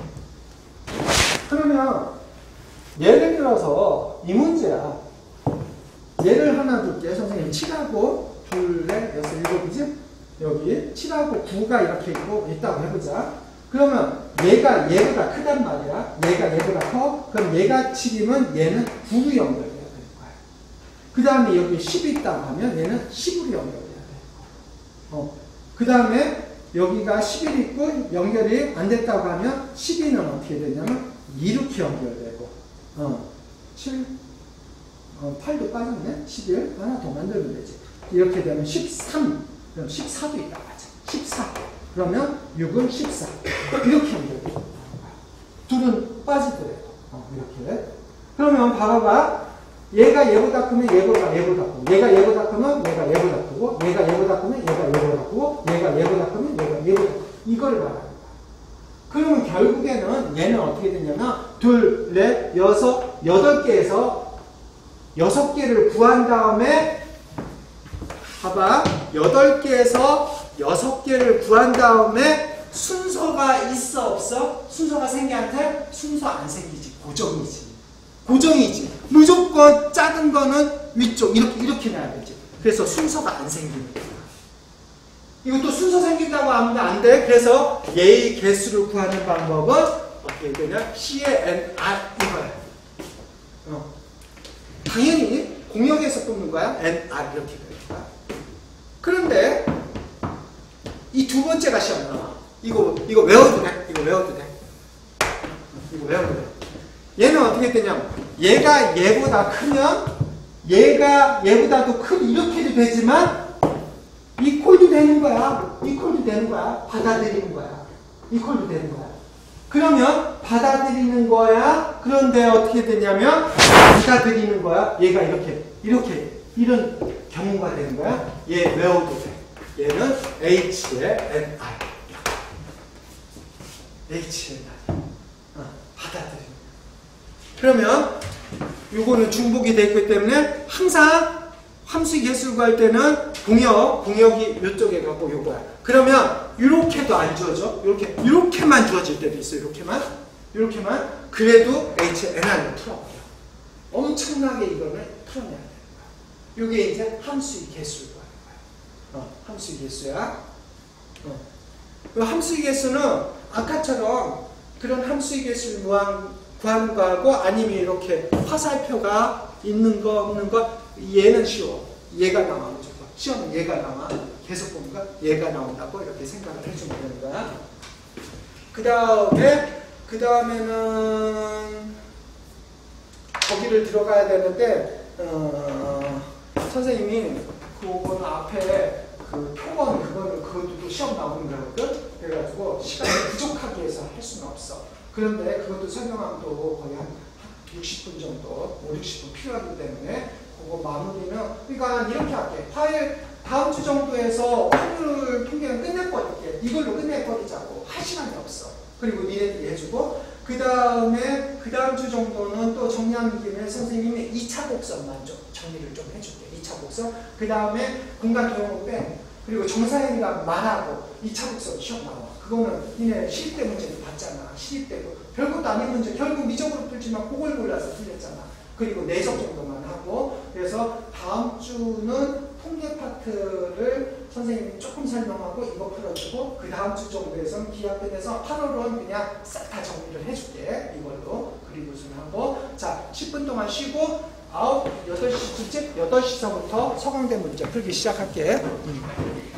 그러면 예를 들어서 이 문제야. 예를 하나 둘게. 선생님 칠하고 둘, 넷, 여섯, 일곱이지? 여기 칠하고 구가 이렇게 있고 있다고 해보자. 그러면 얘가 얘보다 크단 말이야. 얘가 얘보다 커. 그럼 얘가 칠이면 얘는 구로 연결돼야 되는 거야. 그 다음에 여기 십이 있다고 하면 얘는 십으로 연결돼야 돼. 어. 그 다음에 여기가 십일 있고 연결이 안 됐다고 하면 십이는 어떻게 되냐면 이렇게 연결되고, 어. 칠, 어, 팔도 빠졌네. 십일 하나 더 만들면 되지. 이렇게 되면 십삼, 그럼 십사도 있다고 하자. 십사. 그러면 육은 십사. 이렇게 연결돼. 둘은 빠지더라도. 어, 이렇게. 그러면 봐봐봐. 얘가 얘보다 크면 얘보다 얘보다 크고, 얘가 얘보다 크면 얘가 얘보다 크고, 얘가 얘보다 크면 얘가 얘보다 크고, 얘가 얘보다 크면 얘가 얘보다 크고. 이걸 말하는 거야. 그러면 결국에는 얘는 어떻게 되냐면 둘, 넷, 여섯, 여덟 개에서 여섯 개를 구한 다음에 봐봐. 여덟 개에서 여섯 개를 구한 다음에 순서가 있어 없어? 순서가 생기한테? 순서 안 생기지. 고정이지. 고정이지. 무조건 작은 거는 위쪽 이렇게 이렇게 놔야 되지. 그래서 순서가 안 생기는 거야. 이것도 순서 생긴다고 하면 안 돼. 그래서 얘의 개수를 구하는 방법은 어떻게 되냐? C의 N, R 이거야. 어. 당연히 공역에서 뽑는 거야. N, R 이렇게 되는 거야. 그런데 이 두 번째가 시험 나와. 이거 이거 외워도 돼. 이거 외워도 돼. 이거 외우면 돼. 얘는 어떻게 되냐면 얘가 얘보다 크면 얘가 얘보다도 큰 이렇게도 되지만 이퀄도 되는 거야. 이퀄도 되는 거야. 받아들이는 거야. 이퀄도 되는 거야. 그러면 받아들이는 거야. 그런데 어떻게 되냐면 받아들이는 거야. 얘가 이렇게 이렇게 이런 경우가 되는 거야. 얘 외워도 돼. 얘는 H에 N I H에 N I 어, 받아들이는 거야. 그러면 요거는 중복이 되기 때문에 항상 함수 계수를 구할 때는 공역, 공역이 이쪽에 갖고 요거야. 그러면 이렇게도 안 주어져. 이렇게 이렇게만 주어질 때도 있어. 이렇게만, 이렇게만. 그래도 H N I로 풀어버려. 엄청나게 이거를 풀어내야 되는 거야. 요게 이제 함수의 개수를 구하는 거야. 어, 함수의 개수야. 어. 그 함수의 개수는 아까처럼 그런 함수의 개수를 구한, 구하는 거하고 아니면 이렇게 화살표가 있는 거 없는 거 얘는 쉬워. 얘가 나와. 무조건. 시험은 얘가 나와. 계속 보니까 얘가 나온다고 이렇게 생각을 해주면 되는 거야. 그 다음에, 그 다음에는 거기를 들어가야 되는데, 어, 선생님이 그거는 앞에 그 표본 그거는 그것도 시험 나오는 거거든? 그래가지고 시간이 부족하게 해서 할 수는 없어. 그런데 그것도 설명하면 또 거의 한 육십 분 정도, 오십, 육십 분 필요하기 때문에 그거 마무리는, 그러니까 이렇게 할게. 파일 다음 주 정도에서 확률 통계는 끝내버릴게. 이걸로 끝내버리자고. 할 시간이 없어. 그리고 니네들이 해주고, 그 다음에 그 다음 주 정도는 또 정리하는 김에 선생님이 이 차 곡선만 좀 정리를 좀 해줄게. 이 차 곡선. 그 다음에 공간 도형을 빼. 그리고 정사형이랑 말하고 이 차 곡선 시험 나와. 그거는 니네 시립대 문제도 봤잖아. 시립대도. 별것도 아닌 문제. 결국 미적으로 풀지만 그걸 골라서 풀렸잖아. 그리고 내적 정도만 하고. 그래서 다음 주는 통계 파트를 선생님이 조금 설명하고 이거 풀어주고, 그 다음 주 정도에서는 기하 끝내서 팔월은 그냥 싹 다 정리를 해줄게. 이걸로. 그리고선 하고. 자, 십 분 동안 쉬고, 아홉, 여덟 시쯤, 여덟 시서부터 서강대 문제 풀기 시작할게. 음.